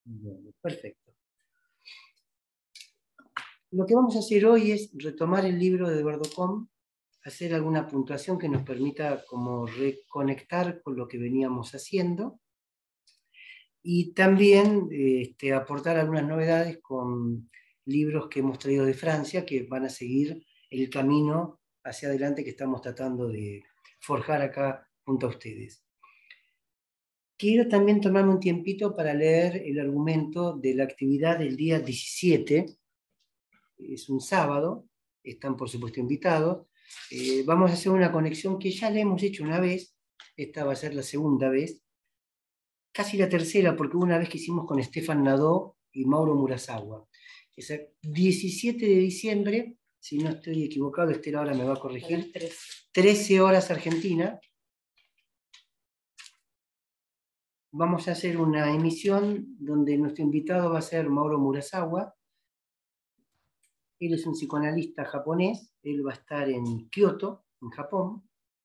Bueno, perfecto. Lo que vamos a hacer hoy es retomar el libro de Eduardo Combe, hacer alguna puntuación que nos permita como reconectar con lo que veníamos haciendo y también aportar algunas novedades con libros que hemos traído de Francia que van a seguir el camino hacia adelante que estamos tratando de forjar acá junto a ustedes. Quiero también tomarme un tiempito para leer el argumento de la actividad del día 17, es un sábado, están por supuesto invitados. Vamos a hacer una conexión que ya la hemos hecho una vez, esta va a ser la segunda vez, casi la tercera, porque hubo una vez que hicimos con Stefan Nadó y Mauro Murasawa. Es el 17 de diciembre, si no estoy equivocado, Estela ahora me va a corregir, 13 horas Argentina. Vamos a hacer una emisión donde nuestro invitado va a ser Mauro Murasawa. Él es un psicoanalista japonés, él va a estar en Kioto, en Japón.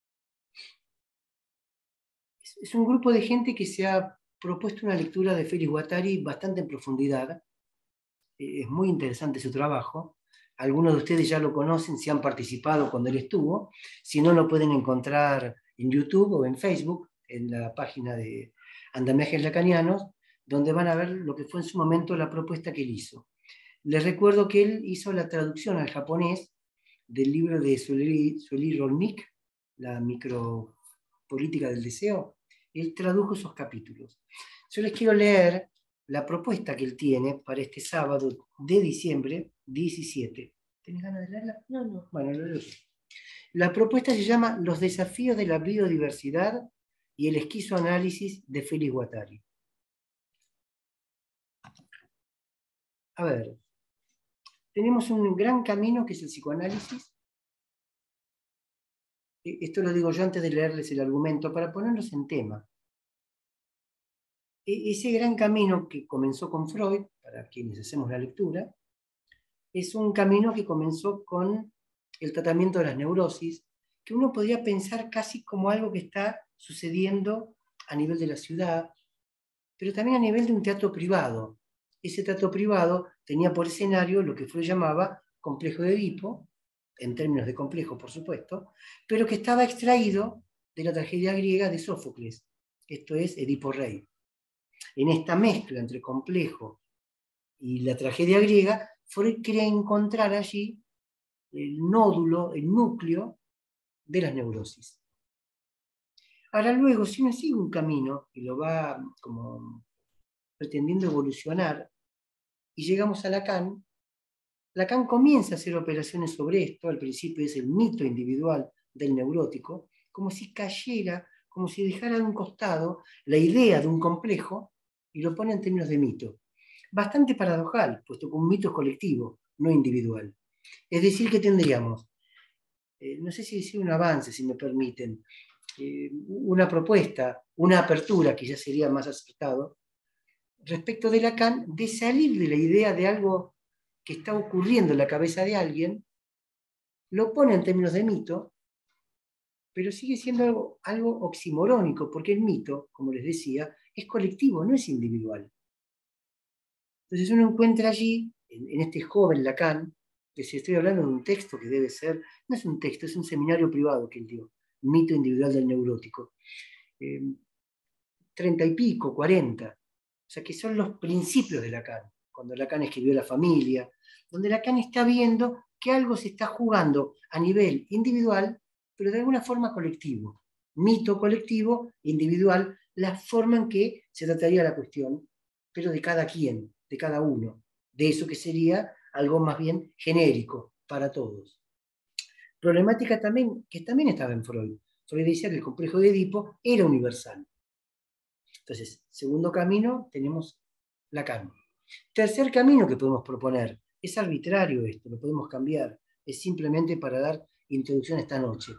Es un grupo de gente que se ha propuesto una lectura de Félix Guattari bastante en profundidad. Es muy interesante su trabajo. Algunos de ustedes ya lo conocen, si han participado cuando él estuvo. Si no, lo pueden encontrar en YouTube o en Facebook, en la página de Andamiajes Lacanianos, donde van a ver lo que fue en su momento la propuesta que él hizo. Les recuerdo que él hizo la traducción al japonés del libro de Sueli Rolnik, La micropolítica del deseo. Él tradujo esos capítulos. Yo les quiero leer la propuesta que él tiene para este sábado de diciembre 17. ¿Tenés ganas de leerla? No. Bueno, lo leo yo. La propuesta se llama Los desafíos de la biodiversidad y el esquizoanálisis de Félix Guattari. A ver, tenemos un gran camino que es el psicoanálisis. Esto lo digo yo antes de leerles el argumento, para ponernos en tema. Ese gran camino que comenzó con Freud, para quienes hacemos la lectura, es un camino que comenzó con el tratamiento de las neurosis, que uno podría pensar casi como algo que está sucediendo a nivel de la ciudad, pero también a nivel de un teatro privado. Ese teatro privado tenía por escenario lo que Freud llamaba complejo de Edipo, en términos de complejo, por supuesto, pero que estaba extraído de la tragedia griega de Sófocles, esto es Edipo Rey. En esta mezcla entre complejo y la tragedia griega, Freud quería encontrar allí el nódulo, el núcleo de las neurosis. Ahora luego, si uno sigue un camino y lo va como pretendiendo evolucionar, y llegamos a Lacan, Lacan comienza a hacer operaciones sobre esto, al principio es el mito individual del neurótico, como si cayera, como si dejara de un costado la idea de un complejo y lo pone en términos de mito. Bastante paradojal, puesto que un mito es colectivo, no individual. Es decir, que tendríamos, no sé si decir un avance, si me permiten, una propuesta, una apertura, que ya sería más acertado, respecto de Lacan, de salir de la idea de algo que está ocurriendo en la cabeza de alguien, lo pone en términos de mito, pero sigue siendo algo oximorónico, porque el mito, como les decía, es colectivo, no es individual. Entonces uno encuentra allí, en este joven Lacan, que si estoy hablando de un texto que debe ser, no es un texto, es un seminario privado que él dio, Mito individual del neurótico, 30 y pico, 40, o sea que son los principios de Lacan, cuando Lacan escribió La familia, donde Lacan está viendo que algo se está jugando a nivel individual, pero de alguna forma colectivo. Mito colectivo, individual, la forma en que se trataría la cuestión, pero de cada quien, de cada uno, de eso que sería algo más bien genérico para todos. Problemática también, que también estaba en Freud. Freud decía que el complejo de Edipo era universal. Entonces, segundo camino, tenemos Lacan. Tercer camino que podemos proponer, es arbitrario esto, lo podemos cambiar, es simplemente para dar introducción esta noche.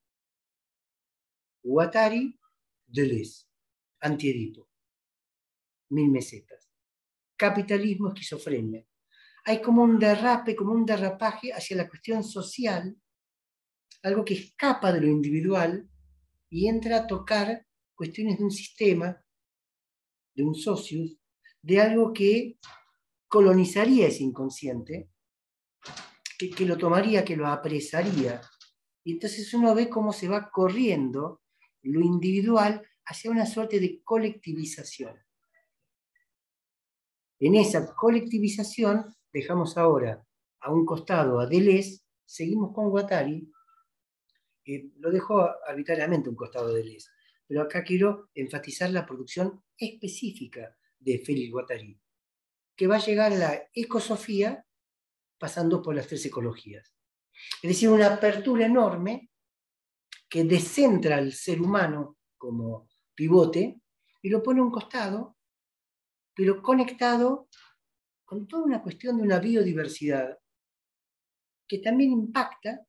Guattari, Deleuze, Antiedipo, 1000 mesetas. Capitalismo, esquizofrenia. Hay como un derrape, como un derrapaje hacia la cuestión social, algo que escapa de lo individual y entra a tocar cuestiones de un sistema, de un socius, de algo que colonizaría ese inconsciente, que lo tomaría, que lo apresaría. Y entonces uno ve cómo se va corriendo lo individual hacia una suerte de colectivización. En esa colectivización dejamos ahora a un costado a Deleuze, seguimos con Guattari, lo dejo arbitrariamente a un costado de Deleuze, pero acá quiero enfatizar la producción específica de Félix Guattari, que va a llegar a la ecosofía pasando por las tres ecologías. Es decir, una apertura enorme que descentra al ser humano como pivote y lo pone a un costado, pero conectado con toda una cuestión de una biodiversidad que también impacta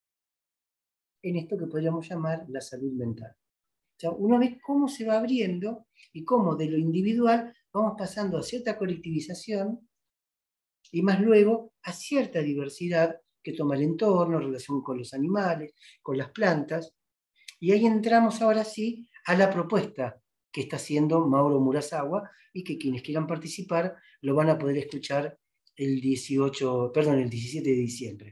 en esto que podríamos llamar la salud mental. O sea, uno ve cómo se va abriendo y cómo de lo individual vamos pasando a cierta colectivización y más luego a cierta diversidad que toma el entorno, relación con los animales, con las plantas. Y ahí entramos ahora sí a la propuesta que está haciendo Mauro Murasawa y que quienes quieran participar lo van a poder escuchar el 17 de diciembre.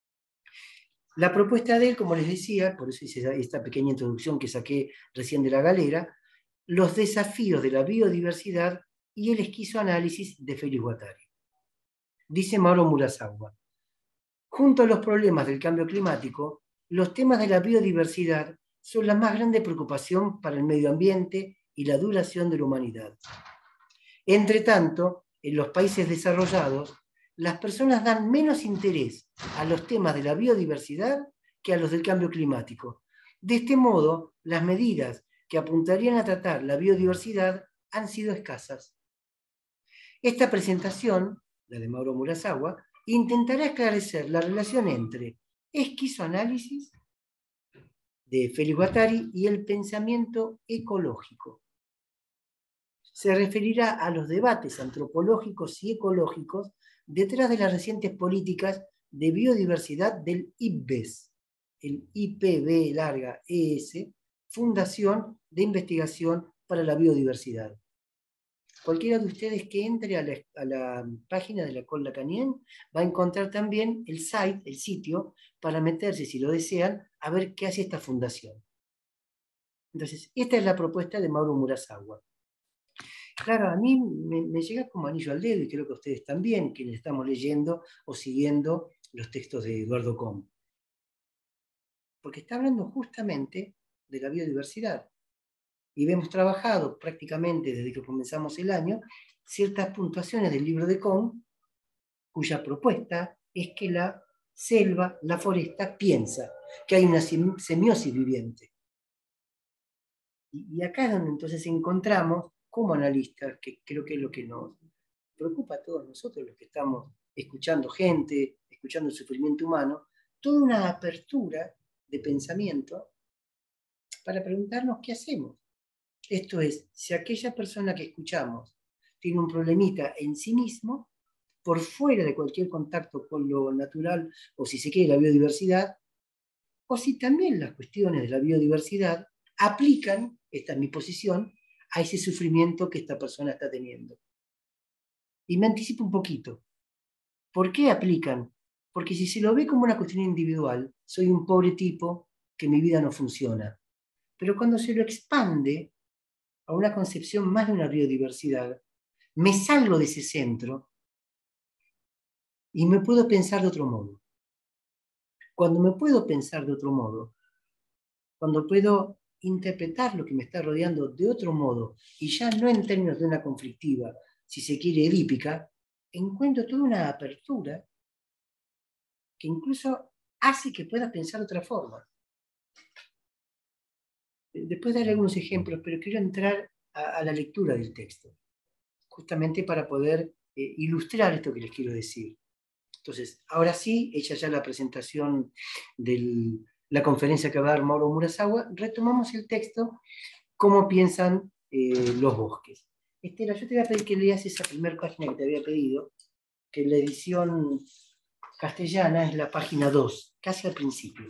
La propuesta de él, como les decía, por eso hice esta pequeña introducción que saqué recién de la galera, los desafíos de la biodiversidad y el esquizoanálisis de Félix Guattari. Dice Mauro Murasawa, junto a los problemas del cambio climático, los temas de la biodiversidad son la más grande preocupación para el medio ambiente y la duración de la humanidad. Entre tanto, en los países desarrollados, las personas dan menos interés a los temas de la biodiversidad que a los del cambio climático. De este modo, las medidas que apuntarían a tratar la biodiversidad han sido escasas. Esta presentación, la de Mauro Murasawa, intentará esclarecer la relación entre esquizoanálisis de Félix Guattari y el pensamiento ecológico. Se referirá a los debates antropológicos y ecológicos detrás de las recientes políticas de biodiversidad del IPBES, el IPB-ES, Fundación de Investigación para la Biodiversidad. Cualquiera de ustedes que entre a la página de la École Lacanienne va a encontrar también el sitio, para meterse, si lo desean, a ver qué hace esta fundación. Entonces, esta es la propuesta de Mauro Murasawa. Claro, a mí me llega como anillo al dedo, y creo que a ustedes también, quienes estamos leyendo o siguiendo los textos de Eduardo Combe. Porque está hablando justamente de la biodiversidad. Y hemos trabajado prácticamente desde que comenzamos el año ciertas puntuaciones del libro de Combe, cuya propuesta es que la selva, la foresta, piensa, que hay una semiosis viviente. Y acá es donde entonces encontramos, como analistas, que creo que es lo que nos preocupa a todos nosotros, los que estamos escuchando gente, escuchando el sufrimiento humano, toda una apertura de pensamiento para preguntarnos qué hacemos. Esto es, si aquella persona que escuchamos tiene un problemita en sí mismo, por fuera de cualquier contacto con lo natural, o si se quiere la biodiversidad, o si también las cuestiones de la biodiversidad aplican, esta es mi posición, a ese sufrimiento que esta persona está teniendo. Y me anticipo un poquito. ¿Por qué aplican? Porque si se lo ve como una cuestión individual, soy un pobre tipo que mi vida no funciona. Pero cuando se lo expande a una concepción más de una biodiversidad, me salgo de ese centro y me puedo pensar de otro modo. Cuando me puedo pensar de otro modo, cuando puedo interpretar lo que me está rodeando de otro modo, y ya no en términos de una conflictiva, si se quiere edípica, encuentro toda una apertura que incluso hace que pueda pensar de otra forma. Después daré algunos ejemplos, pero quiero entrar a la lectura del texto, justamente para poder ilustrar esto que les quiero decir. Entonces, ahora sí, hecha ya la presentación de la conferencia que va a dar Mauro Murasawa, retomamos el texto, cómo piensan los bosques. Estela, yo te voy a pedir que leas esa primera página que te había pedido, que en la edición castellana es la página 2, casi al principio.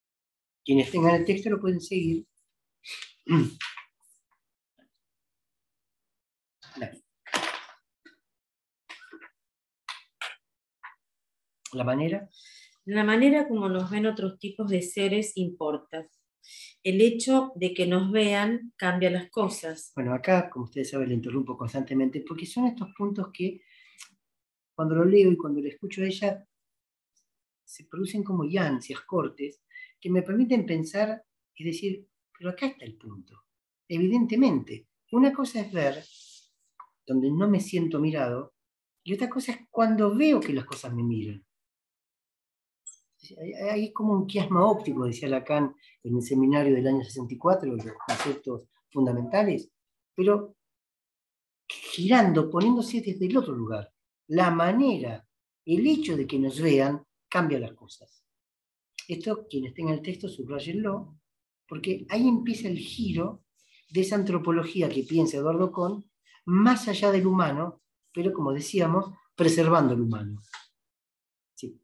Quienes tengan el texto lo pueden seguir. ¿La manera? La manera como nos ven otros tipos de seres importa. El hecho de que nos vean cambia las cosas. Bueno, acá, como ustedes saben, le interrumpo constantemente, porque son estos puntos que, cuando lo leo y cuando lo escucho a ella, se producen como ansias, cortes, que me permiten pensar y decir, pero acá está el punto. Evidentemente, una cosa es ver donde no me siento mirado, y otra cosa es cuando veo que las cosas me miran. Hay como un quiasma óptico, decía Lacan en el seminario del año 64, los conceptos fundamentales, pero girando, poniéndose desde el otro lugar. La manera, el hecho de que nos vean, cambia las cosas. Esto, quienes tengan el texto, subrayenlo, porque ahí empieza el giro de esa antropología que piensa Eduardo Kohn, más allá del humano, pero como decíamos, preservando el humano. Sí.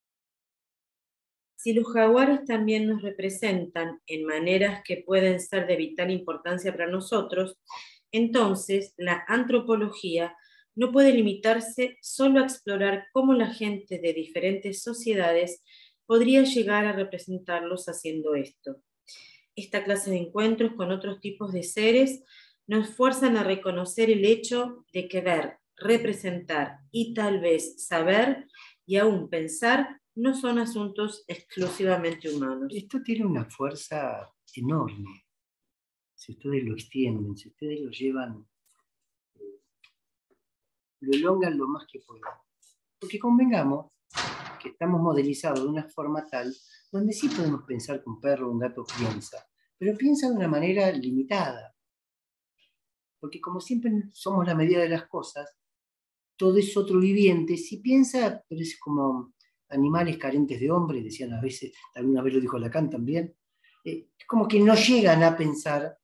Si los jaguares también nos representan en maneras que pueden ser de vital importancia para nosotros, entonces la antropología no puede limitarse solo a explorar cómo la gente de diferentes sociedades podría llegar a representarlos haciendo esto. Esta clase de encuentros con otros tipos de seres nos fuerzan a reconocer el hecho de que ver, representar y tal vez saber y aún pensar no son asuntos exclusivamente humanos. Esto tiene una fuerza enorme. Si ustedes lo extienden, si ustedes lo llevan, lo elongan lo más que puedan. Porque convengamos que estamos modelizados de una forma tal donde sí podemos pensar que un perro o un gato piensa, pero piensa de una manera limitada. Porque como siempre somos la medida de las cosas, todo es otro viviente. Si piensa, pero es como animales carentes de hombre, decían a veces, alguna vez lo dijo Lacan también, es como que no llegan a pensar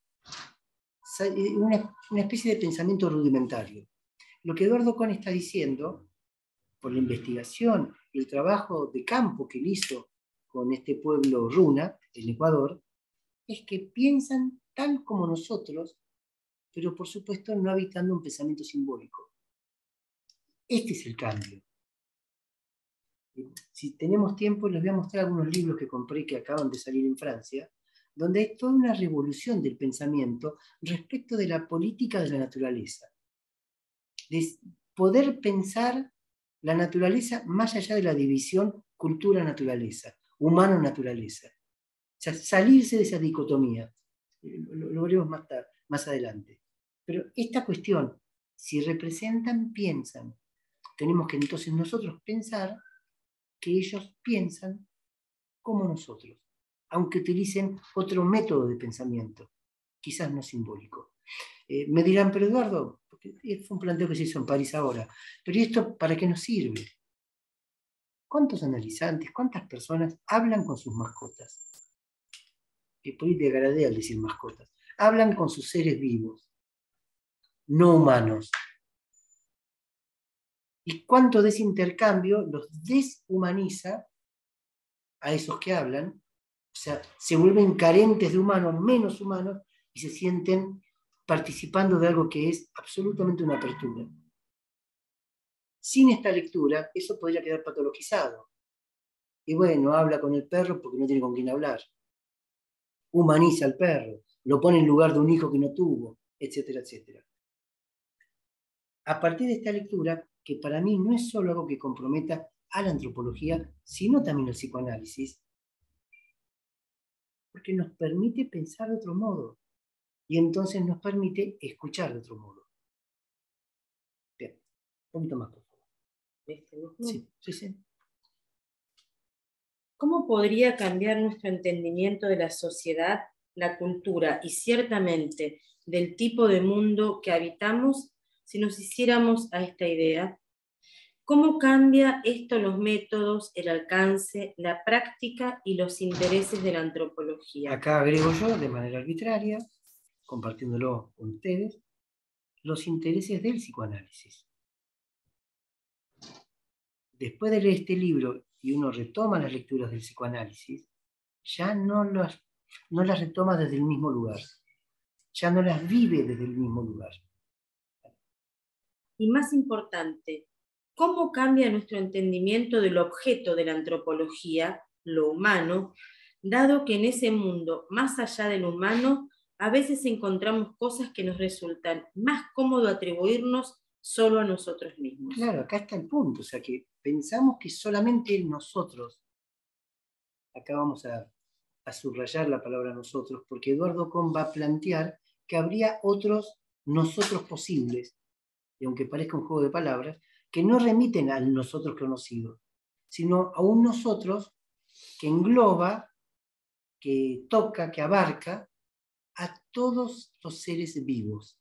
una especie de pensamiento rudimentario. Lo que Eduardo Kohn está diciendo, por la investigación y el trabajo de campo que él hizo con este pueblo Runa, en Ecuador, es que piensan tal como nosotros, pero por supuesto no habitando un pensamiento simbólico. Este es el cambio. Si tenemos tiempo, les voy a mostrar algunos libros que compré que acaban de salir en Francia, donde hay toda una revolución del pensamiento respecto de la política de la naturaleza. De poder pensar la naturaleza más allá de la división cultura-naturaleza, humano-naturaleza. O sea, salirse de esa dicotomía. Lo veremos más adelante. Pero esta cuestión, si representan, piensan. Tenemos que entonces nosotros pensar que ellos piensan como nosotros, aunque utilicen otro método de pensamiento, quizás no simbólico. Me dirán, pero Eduardo, porque fue un planteo que se hizo en París ahora, pero ¿y esto para qué nos sirve? ¿Cuántos analizantes, cuántas personas hablan con sus mascotas? Que por ahí te agradé al decir mascotas. Hablan con sus seres vivos, no humanos. ¿Y cuánto de ese intercambio los deshumaniza a esos que hablan? O sea, se vuelven carentes de humanos, menos humanos, y se sienten participando de algo que es absolutamente una apertura. Sin esta lectura, eso podría quedar patologizado. Y bueno, habla con el perro porque no tiene con quién hablar. Humaniza al perro, lo pone en lugar de un hijo que no tuvo, etcétera, etcétera. A partir de esta lectura, que para mí no es solo algo que comprometa a la antropología, sino también al psicoanálisis, porque nos permite pensar de otro modo y entonces nos permite escuchar de otro modo. Bien, un poquito más, por favor. Sí, sí, sí. ¿Cómo podría cambiar nuestro entendimiento de la sociedad, la cultura y ciertamente del tipo de mundo que habitamos si nos hiciéramos a esta idea? ¿Cómo cambia esto los métodos, el alcance, la práctica y los intereses de la antropología? Acá agrego yo, de manera arbitraria, compartiéndolo con ustedes, los intereses del psicoanálisis. Después de leer este libro y uno retoma las lecturas del psicoanálisis, ya no las retoma desde el mismo lugar, ya no las vive desde el mismo lugar. Y más importante, cómo cambia nuestro entendimiento del objeto de la antropología, lo humano, dado que en ese mundo, más allá del humano, a veces encontramos cosas que nos resultan más cómodo atribuirnos solo a nosotros mismos. Claro, acá está el punto, o sea que pensamos que solamente nosotros, acá vamos a subrayar la palabra nosotros, porque Eduardo Kohn va a plantear que habría otros nosotros posibles, y aunque parezca un juego de palabras, que no remiten al nosotros conocido, sino a un nosotros que engloba, que toca, que abarca a todos los seres vivos,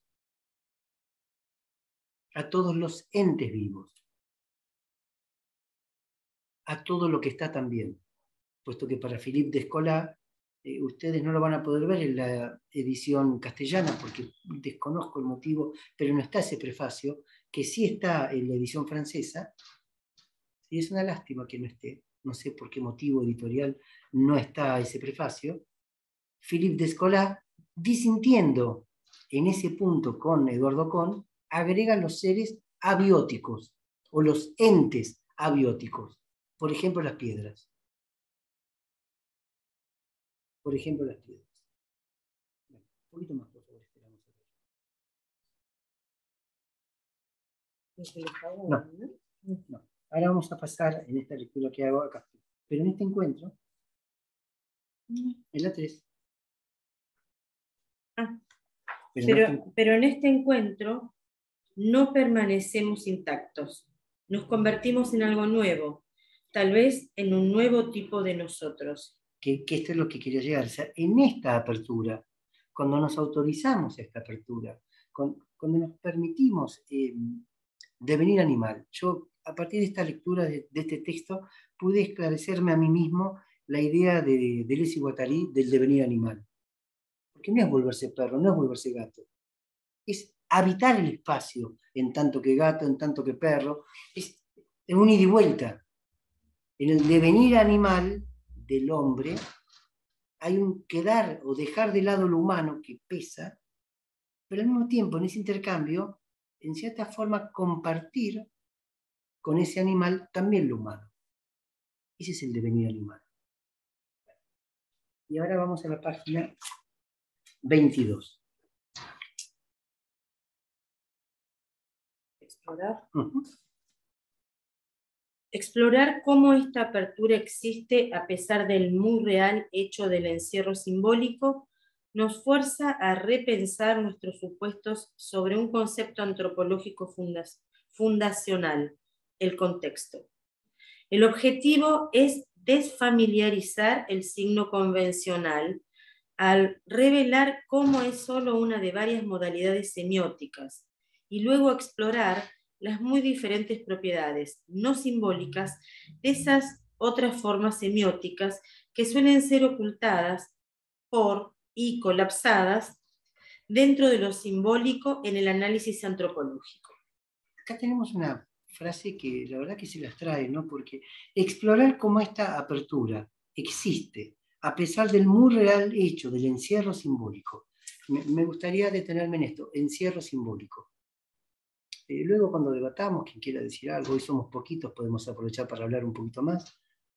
a todos los entes vivos, a todo lo que está también, puesto que para Philippe Descola, ustedes no lo van a poder ver en la edición castellana, porque desconozco el motivo, pero no está ese prefacio, que sí está en la edición francesa, y es una lástima que no esté, no sé por qué motivo editorial no está ese prefacio. Philippe Descola, disintiendo en ese punto con Eduardo Kohn, agrega los seres abióticos, o los entes abióticos, por ejemplo las piedras. Por ejemplo, las piedras. Bueno, un poquito más, por favor, esperamos a ver. No. Ahora vamos a pasar en esta lectura que hago acá. Pero en este encuentro, en la 3. Pero en este encuentro no permanecemos intactos. Nos convertimos en algo nuevo, tal vez en un nuevo tipo de nosotros. Que esto es lo que quería llegar. O sea, en esta apertura, cuando nos autorizamos esta apertura, cuando nos permitimos devenir animal, yo a partir de esta lectura de este texto pude esclarecerme a mí mismo la idea de Deleuze y Guattari del devenir animal. Porque no es volverse perro, no es volverse gato. Es habitar el espacio en tanto que gato, en tanto que perro. Es un ida y vuelta. En el devenir animal del hombre hay un quedar o dejar de lado lo humano que pesa, pero al mismo tiempo en ese intercambio, en cierta forma, compartir con ese animal también lo humano. Ese es el devenir animal. Y ahora vamos a la página 22. Explorar. Explorar cómo esta apertura existe a pesar del muy real hecho del encierro simbólico nos fuerza a repensar nuestros supuestos sobre un concepto antropológico fundacional, el contexto. El objetivo es desfamiliarizar el signo convencional al revelar cómo es solo una de varias modalidades semióticas y luego explorar las muy diferentes propiedades no simbólicas de esas otras formas semióticas que suelen ser ocultadas por y colapsadas dentro de lo simbólico en el análisis antropológico. Acá tenemos una frase que la verdad que se las trae, ¿no? Porque explorar cómo esta apertura existe a pesar del muy real hecho del encierro simbólico. Me gustaría detenerme en esto, encierro simbólico. Luego cuando debatamos, quien quiera decir algo, hoy somos poquitos, podemos aprovechar para hablar un poquito más.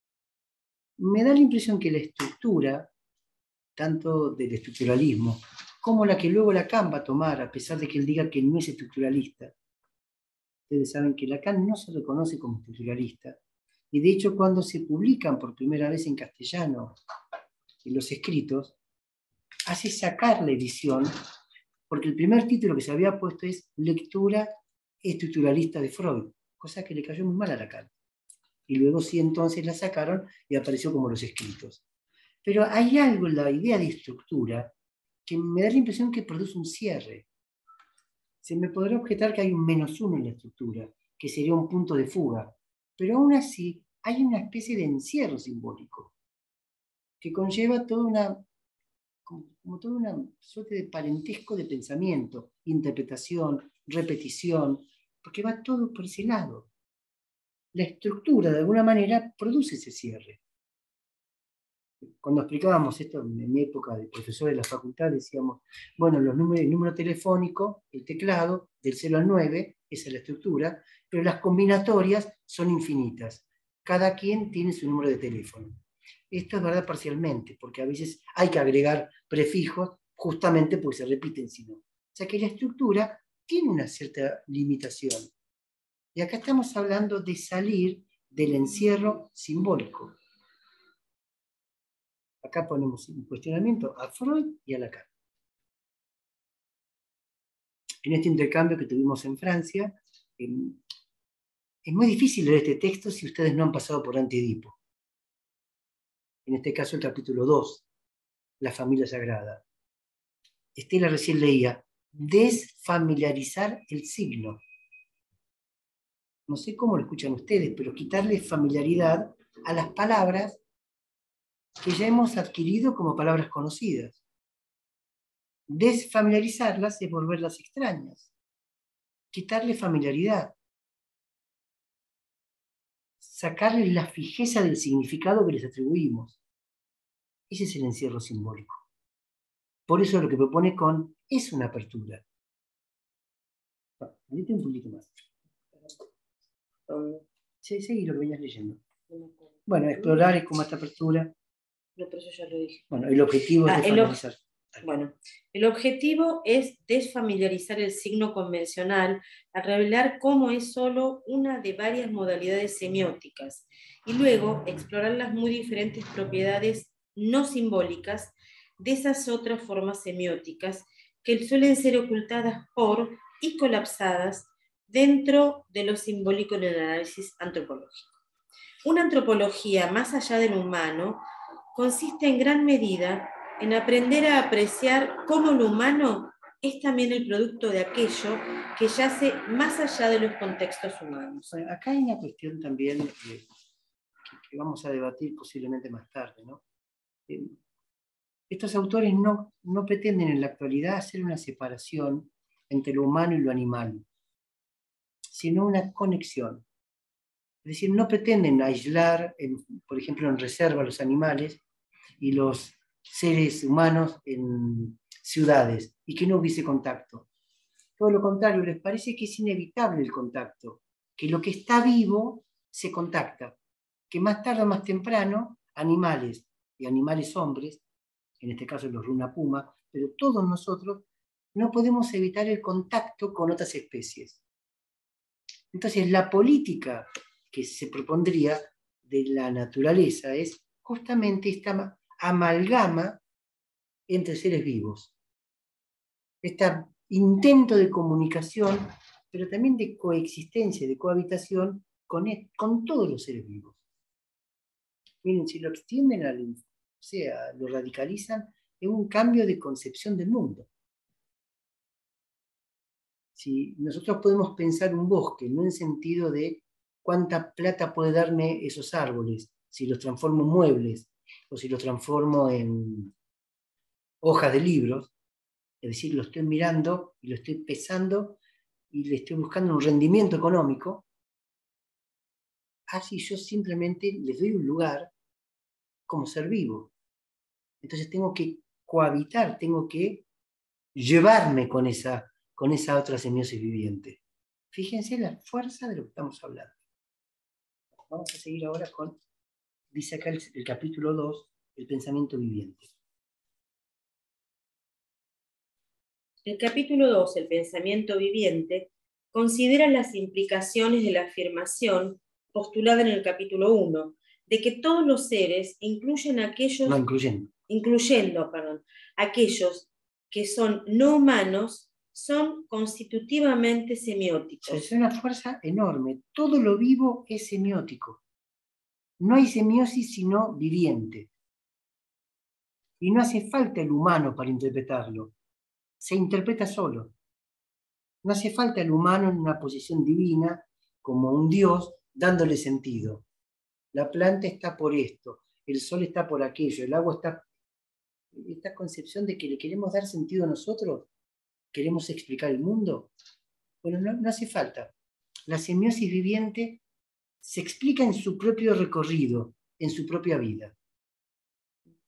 Me da la impresión que la estructura, tanto del estructuralismo, como la que luego Lacan va a tomar, a pesar de que él diga que no es estructuralista. Ustedes saben que Lacan no se reconoce como estructuralista, y de hecho cuando se publican por primera vez en castellano en los escritos, hace sacar la edición, porque el primer título que se había puesto es Lectura estructuralista de Freud, cosa que le cayó muy mal a Lacan. Y luego sí entonces la sacaron y apareció como los escritos. Pero hay algo en la idea de estructura que me da la impresión que produce un cierre. Se me podrá objetar que hay un -1 en la estructura, que sería un punto de fuga, pero aún así hay una especie de encierro simbólico que conlleva toda una, como toda una suerte de parentesco de pensamiento, interpretación, repetición, porque va todo por ese lado. La estructura, de alguna manera, produce ese cierre. Cuando explicábamos esto en mi época de profesor de la facultad, decíamos, bueno, el número telefónico, el teclado, del 0 al 9, esa es la estructura, pero las combinatorias son infinitas. Cada quien tiene su número de teléfono. Esto es verdad parcialmente, porque a veces hay que agregar prefijos justamente porque se repiten si no. O sea que la estructura tiene una cierta limitación. Y acá estamos hablando de salir del encierro simbólico. Acá ponemos un cuestionamiento a Freud y a Lacan. En este intercambio que tuvimos en Francia, es muy difícil leer este texto si ustedes no han pasado por Anti-Edipo. En este caso el capítulo 2, la familia sagrada. Estela recién leía, desfamiliarizar el signo. No sé cómo lo escuchan ustedes, pero quitarle familiaridad a las palabras que ya hemos adquirido como palabras conocidas. Desfamiliarizarlas es volverlas extrañas. Quitarle familiaridad. Sacarle la fijeza del significado que les atribuimos. Ese es el encierro simbólico. Por eso lo que propone Kohn es una apertura. Ahorita un poquito más. Sí, seguí lo que venías leyendo. Bueno, explorar es como esta apertura. No, pero eso ya lo dije. Bueno, el objetivo es desfamiliarizar. Bueno, el objetivo es desfamiliarizar el signo convencional al revelar cómo es solo una de varias modalidades semióticas y luego explorar las muy diferentes propiedades no simbólicas de esas otras formas semióticas que suelen ser ocultadas por y colapsadas dentro de lo simbólico en el análisis antropológico. Una antropología más allá del humano consiste en gran medida en aprender a apreciar cómo lo humano es también el producto de aquello que yace más allá de los contextos humanos. Bueno, acá hay una cuestión también que vamos a debatir posiblemente más tarde, ¿no? Estos autores no pretenden en la actualidad hacer una separación entre lo humano y lo animal, sino una conexión. Es decir, no pretenden aislar, por ejemplo, en reserva los animales y los seres humanos en ciudades y que no hubiese contacto. Todo lo contrario, les parece que es inevitable el contacto, que lo que está vivo se contacta, que más tarde o más temprano animales y animales hombres, en este caso los runa puma, pero todos nosotros no podemos evitar el contacto con otras especies. Entonces la política que se propondría de la naturaleza es justamente esta amalgama entre seres vivos. Este intento de comunicación, pero también de coexistencia, de cohabitación con todos los seres vivos. Miren, si lo extienden, lo radicalizan, es un cambio de concepción del mundo. Si nosotros podemos pensar un bosque, no en sentido de cuánta plata puede darme esos árboles, si los transformo en muebles o si los transformo en hojas de libros, es decir, lo estoy mirando y lo estoy pesando y le estoy buscando un rendimiento económico, así yo simplemente les doy un lugar como ser vivo. Entonces tengo que cohabitar, tengo que llevarme con esa otra semiosis viviente. Fíjense la fuerza de lo que estamos hablando. Vamos a seguir ahora con, dice acá el capítulo 2, el pensamiento viviente. El capítulo 2, el pensamiento viviente, considera las implicaciones de la afirmación postulada en el capítulo 1, de que todos los seres, incluyendo aquellos que son no humanos, son constitutivamente semióticos. Es una fuerza enorme. Todo lo vivo es semiótico. No hay semiosis sino viviente. Y no hace falta el humano para interpretarlo. Se interpreta solo. No hace falta el humano en una posición divina, como un Dios, dándole sentido. La planta está por esto, el sol está por aquello, el agua está... Esta concepción de que le queremos dar sentido a nosotros, queremos explicar el mundo, bueno, no hace falta. La semiosis viviente se explica en su propio recorrido, en su propia vida.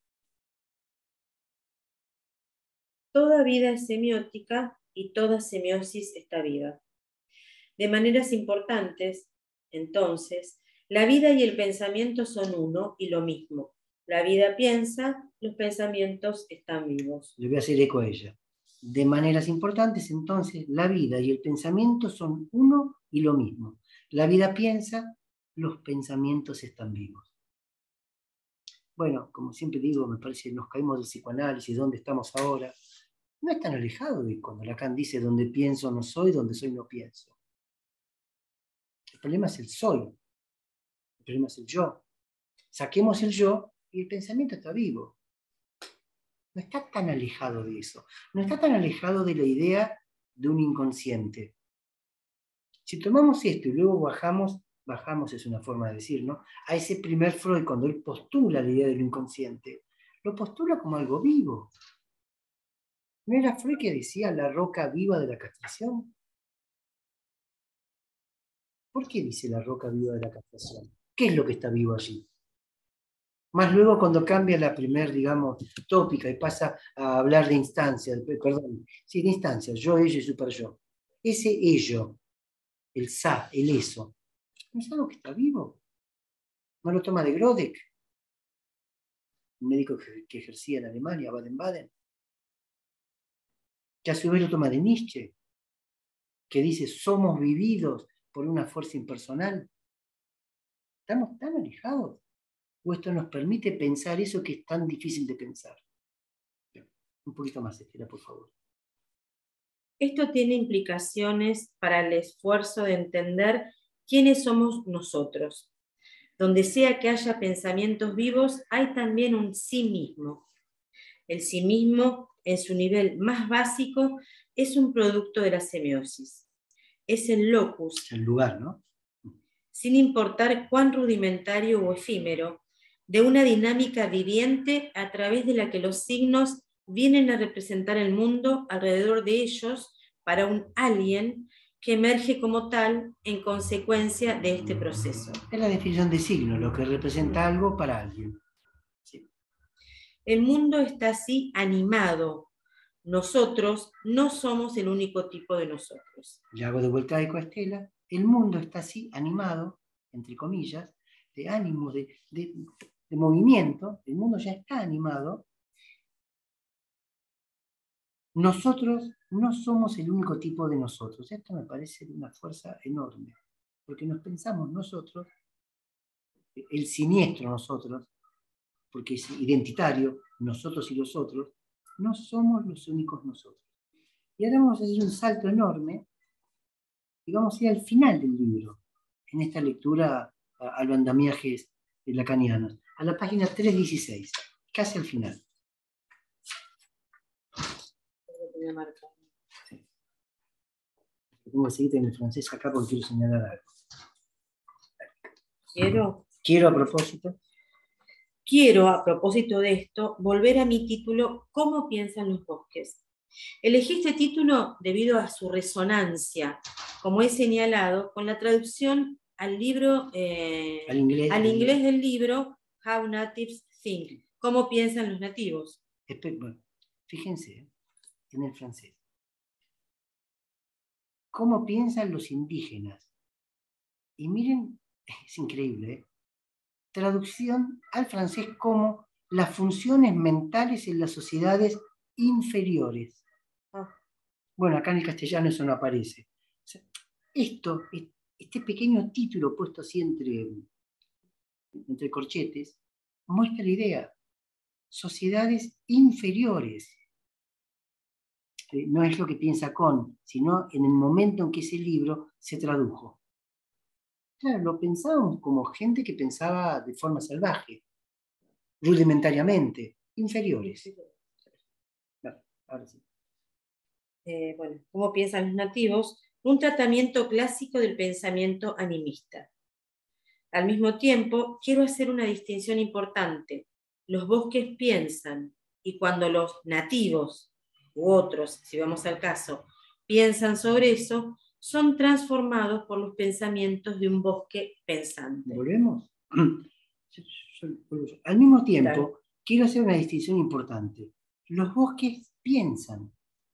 toda vida es semiótica y toda semiosis está viva. De maneras importantes, entonces, la vida y el pensamiento son uno y lo mismo. La vida piensa, los pensamientos están vivos. Le voy a hacer eco a ella. De maneras importantes, entonces, la vida y el pensamiento son uno y lo mismo. La vida piensa, los pensamientos están vivos. Bueno, como siempre digo, me parece que nos caímos del psicoanálisis, ¿dónde estamos ahora? No es tan alejado de cuando Lacan dice, donde pienso no soy, donde soy no pienso. El problema es el soy, el problema es el yo. Saquemos el yo y el pensamiento está vivo. No está tan alejado de eso. No está tan alejado de la idea de un inconsciente. Si tomamos esto y luego bajamos es una forma de decir, ¿no? A ese primer Freud, cuando él postula la idea del inconsciente, lo postula como algo vivo. ¿No era Freud que decía la roca viva de la castración? ¿Por qué dice la roca viva de la castración? ¿Qué es lo que está vivo allí? Más luego cuando cambia la primer, digamos, tópica y pasa a hablar de instancias, perdón, sí, de instancias, yo, ello y super yo. Ese ello, el sa, el eso, ¿no es algo que está vivo? ¿No lo toma de Grodek, un médico que ejercía en Alemania, Baden-Baden? Que a su vez lo toma de Nietzsche, que dice, somos vividos por una fuerza impersonal. ¿Estamos tan alejados? ¿O esto nos permite pensar eso que es tan difícil de pensar? Un poquito más, Estela, por favor. Esto tiene implicaciones para el esfuerzo de entender quiénes somos nosotros. Donde sea que haya pensamientos vivos, hay también un sí mismo. El sí mismo, en su nivel más básico, es un producto de la semiosis. Es el locus. El lugar, ¿no? Sin importar cuán rudimentario o efímero, de una dinámica viviente a través de la que los signos vienen a representar el mundo alrededor de ellos para un alguien que emerge como tal en consecuencia de este proceso. Es la definición de signo, lo que representa algo para alguien. Sí. El mundo está así animado. Nosotros no somos el único tipo de nosotros. Le hago de vuelta eco a Estela. El mundo está así animado, entre comillas, de ánimo, de movimiento. El mundo ya está animado. Nosotros no somos el único tipo de nosotros. Esto me parece de una fuerza enorme, porque nos pensamos nosotros, el siniestro nosotros, porque es identitario, nosotros y los otros, no somos los únicos nosotros. Y ahora vamos a hacer un salto enorme y vamos a ir al final del libro, en esta lectura a los andamiajes lacanianos, a la página 316, casi al final. Tengo que seguir en el francés acá porque quiero señalar algo. Quiero, a propósito de esto, volver a mi título, ¿Cómo piensan los bosques? Elegí este título debido a su resonancia, como he señalado, con la traducción al libro, al inglés del libro How Natives Think, ¿Cómo piensan los nativos? Bueno, fíjense en el francés. ¿Cómo piensan los indígenas? Y miren, es increíble, ¿eh? Traducción al francés como las funciones mentales en las sociedades inferiores. Bueno, acá en el castellano eso no aparece. O sea, este pequeño título puesto así entre corchetes, muestra la idea. Sociedades inferiores. No es lo que piensa Kohn, sino en el momento en que ese libro se tradujo. Claro, lo pensábamos como gente que pensaba de forma salvaje, rudimentariamente, inferiores. Claro, ahora sí. Bueno, ¿cómo piensan los nativos? Un tratamiento clásico del pensamiento animista. Al mismo tiempo, quiero hacer una distinción importante. Los bosques piensan, y cuando los nativos, u otros, si vamos al caso, piensan sobre eso, son transformados por los pensamientos de un bosque pensante. ¿Volvemos? Al mismo tiempo, claro, quiero hacer una distinción importante. Los bosques piensan.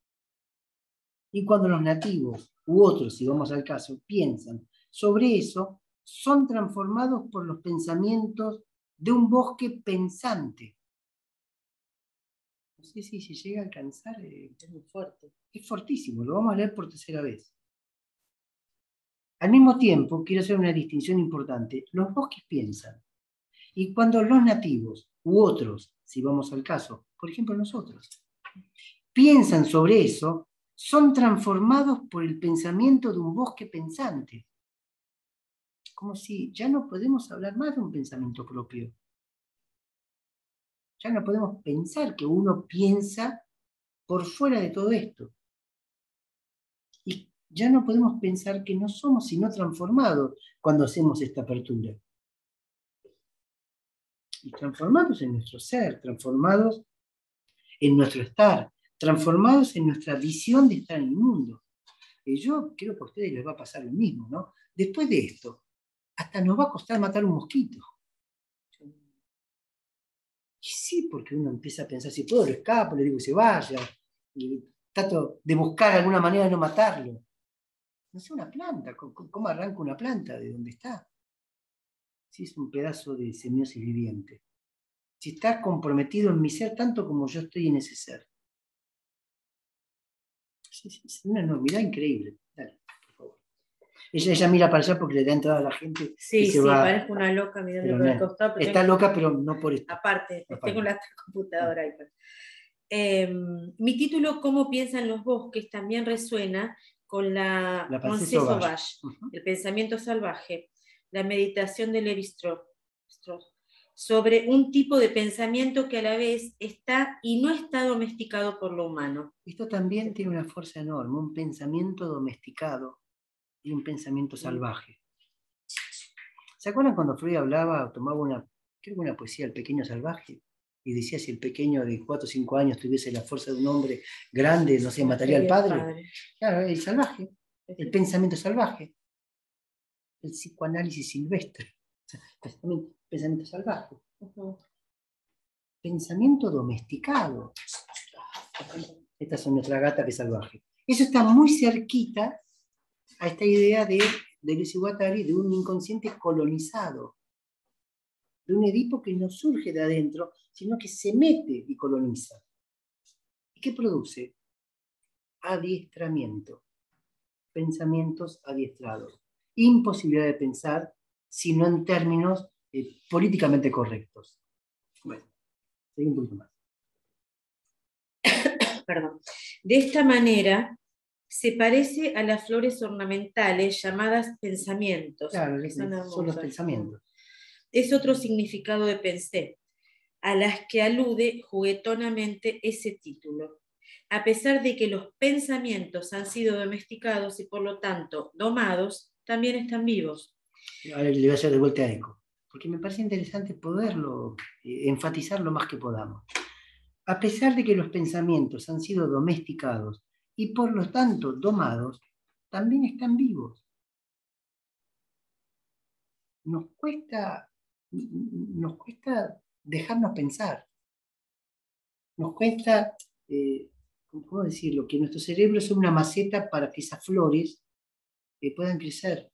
Y cuando los nativos u otros, si vamos al caso, piensan sobre eso, son transformados por los pensamientos de un bosque pensante. No sé si se llega a alcanzar. Es muy fuerte. Es fortísimo, lo vamos a leer por tercera vez. Al mismo tiempo, quiero hacer una distinción importante. Los bosques piensan. Y cuando los nativos u otros, si vamos al caso, por ejemplo nosotros, piensan sobre eso, son transformados por el pensamiento de un bosque pensante. Como si ya no podemos hablar más de un pensamiento propio. Ya no podemos pensar que uno piensa por fuera de todo esto. Y ya no podemos pensar que no somos sino transformados cuando hacemos esta apertura. Y transformados en nuestro ser, transformados en nuestro estar, transformados en nuestra visión de estar en el mundo. Y yo creo que a ustedes les va a pasar lo mismo, ¿no? Después de esto, hasta nos va a costar matar un mosquito. Y sí, porque uno empieza a pensar, si puedo lo escapo, le digo que se vaya, y trato de buscar alguna manera de no matarlo. No sé, una planta, ¿cómo arranco una planta de donde está? Si es un pedazo de semiosis viviente. Si está comprometido en mi ser tanto como yo estoy en ese ser. Es una enormidad increíble. Dale, por favor. Ella mira para allá porque le da entrada a la gente. Sí, y se va, parezco una loca mirando por el costado. Está loca, pero no por esto. Aparte, tengo la computadora ahí. Mi título, ¿Cómo piensan los bosques?, también resuena con la Pensée Sauvage, el pensamiento salvaje, la meditación de Lévi-Strauss, sobre un tipo de pensamiento que a la vez está y no está domesticado por lo humano. Esto también tiene una fuerza enorme, un pensamiento domesticado y un pensamiento salvaje. ¿Se acuerdan cuando Freud hablaba, tomaba creo que una poesía, El pequeño salvaje? Y decía, si el pequeño de 4 o 5 años tuviese la fuerza de un hombre grande, no sé, mataría al padre. Claro, el salvaje, el pensamiento salvaje, el psicoanálisis silvestre, pensamiento salvaje. Pensamiento domesticado. Estas son nuestras gatas de salvaje. Eso está muy cerquita a esta idea de Deleuze y Guattari de un inconsciente colonizado, de un Edipo que no surge de adentro, sino que se mete y coloniza. ¿Y qué produce? Adiestramiento. Pensamientos adiestrados. Imposibilidad de pensar, sino en términos políticamente correctos. Bueno, seguimos un poquito más. Perdón. De esta manera, se parece a las flores ornamentales llamadas pensamientos. Claro, son los pensamientos. Es otro significado de pensé, a las que alude juguetonamente ese título. A pesar de que los pensamientos han sido domesticados y por lo tanto domados, también están vivos. Ahora le voy a hacer de vuelta a Eco, porque me parece interesante poderlo enfatizar lo más que podamos. A pesar de que los pensamientos han sido domesticados y por lo tanto domados, también están vivos. Nos cuesta dejarnos pensar. Nos cuesta, ¿cómo decirlo?, que nuestro cerebro sea una maceta para que esas flores puedan crecer.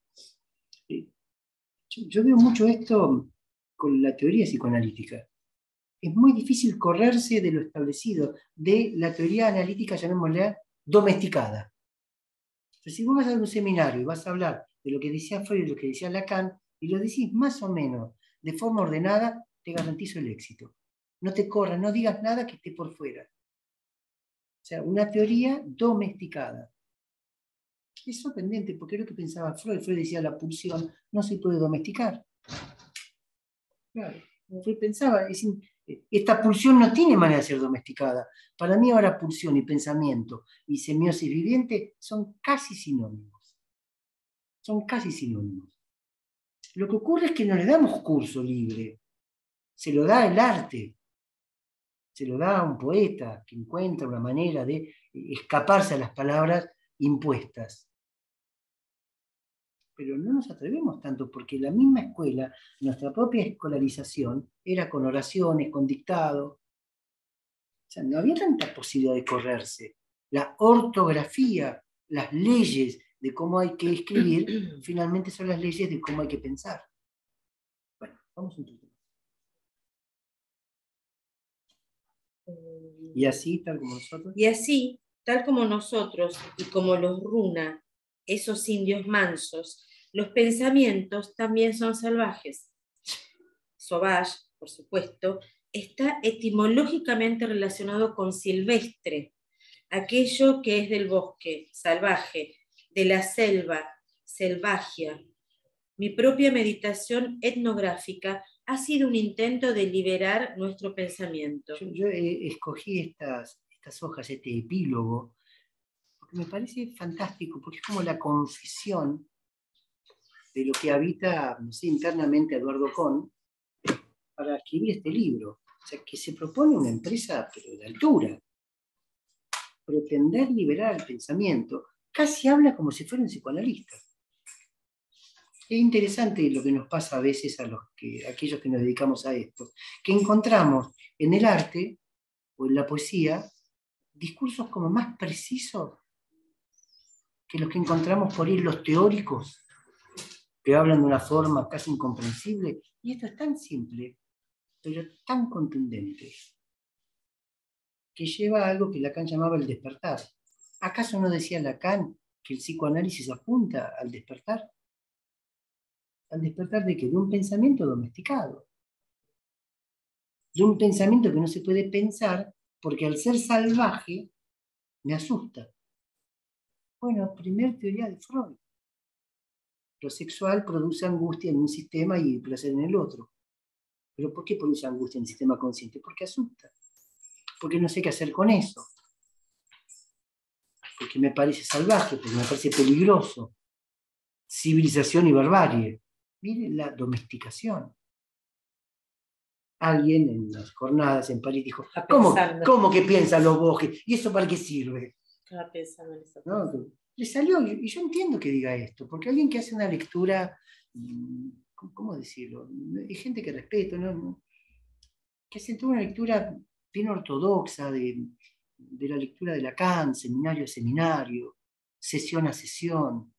Yo veo mucho esto con la teoría psicoanalítica. Es muy difícil correrse de lo establecido, de la teoría analítica, llamémosla, domesticada. Entonces, si vos vas a un seminario y vas a hablar de lo que decía Freud y lo que decía Lacan, y lo decís más o menos de forma ordenada, te garantizo el éxito. No te corras, no digas nada que esté por fuera. O sea, una teoría domesticada. Es sorprendente, porque es lo que pensaba Freud. Freud decía, la pulsión no se puede domesticar. Claro, Freud pensaba, esta pulsión no tiene manera de ser domesticada. Para mí ahora pulsión y pensamiento y semiosis viviente son casi sinónimos. Son casi sinónimos. Lo que ocurre es que no le damos curso libre. Se lo da el arte. Se lo da a un poeta que encuentra una manera de escaparse a las palabras impuestas. Pero no nos atrevemos tanto porque la misma escuela, nuestra propia escolarización, era con oraciones, con dictado. O sea, no había tanta posibilidad de correrse. La ortografía, las leyes de cómo hay que escribir, finalmente son las leyes de cómo hay que pensar. Bueno, vamos un poquito. Y así, tal como nosotros. Y así, tal como nosotros y como los runa, esos indios mansos, los pensamientos también son salvajes. Sauvage, por supuesto, está etimológicamente relacionado con silvestre, aquello que es del bosque, salvaje, de la selva, selvagia. Mi propia meditación etnográfica ha sido un intento de liberar nuestro pensamiento. Yo escogí estas hojas, este epílogo, porque me parece fantástico, porque es como la confesión de lo que habita, no sé, internamente Eduardo Kohn para escribir este libro. O sea, que se propone una empresa, pero de altura. Pretender liberar el pensamiento. Casi habla como si fuera un psicoanalista. Es interesante lo que nos pasa a veces a aquellos que nos dedicamos a esto, que encontramos en el arte o en la poesía discursos como más precisos que los que encontramos por ahí los teóricos, que hablan de una forma casi incomprensible. Y esto es tan simple, pero tan contundente, que lleva a algo que Lacan llamaba el despertar. ¿Acaso no decía Lacan que el psicoanálisis apunta al despertar? ¿Al despertar de qué? De un pensamiento domesticado. De un pensamiento que no se puede pensar porque al ser salvaje me asusta. Bueno, primer teoría de Freud. Lo sexual produce angustia en un sistema y placer en el otro. ¿Pero por qué produce angustia en el sistema consciente? Porque asusta. Porque no sé qué hacer con eso. Porque me parece salvaje, porque me parece peligroso. Civilización y barbarie. Miren la domesticación. Alguien en las jornadas en París dijo, ¿cómo que piensan los bosques? ¿Y eso para qué sirve? Estaba pensando en eso. ¿No? Le salió, y yo entiendo que diga esto, porque alguien que hace una lectura, ¿cómo decirlo? Hay gente que respeto, ¿no? Que hace toda una lectura bien ortodoxa de la lectura de Lacan, seminario a seminario, sesión a sesión.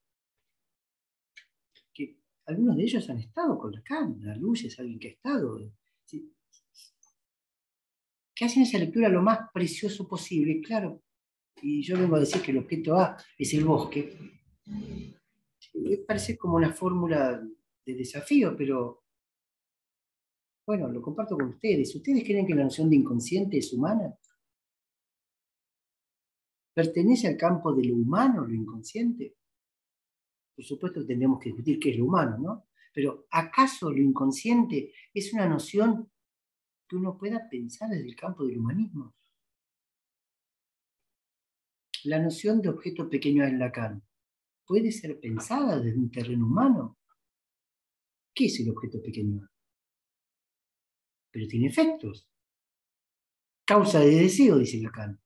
Que algunos de ellos han estado con Lacan, la luz es alguien que ha estado. ¿Sí? Que hacen esa lectura lo más precioso posible, claro. Y yo vengo a decir que el objeto A es el bosque. Parece como una fórmula de desafío, pero bueno, lo comparto con ustedes. ¿Ustedes creen que la noción de inconsciente es humana? ¿Pertenece al campo de lo humano, lo inconsciente? Por supuesto tendremos que discutir qué es lo humano, ¿no? Pero ¿acaso lo inconsciente es una noción que uno pueda pensar desde el campo del humanismo? La noción de objeto pequeño en Lacan puede ser pensada desde un terreno humano. ¿Qué es el objeto pequeño? Pero tiene efectos. Causa de deseo, dice Lacan.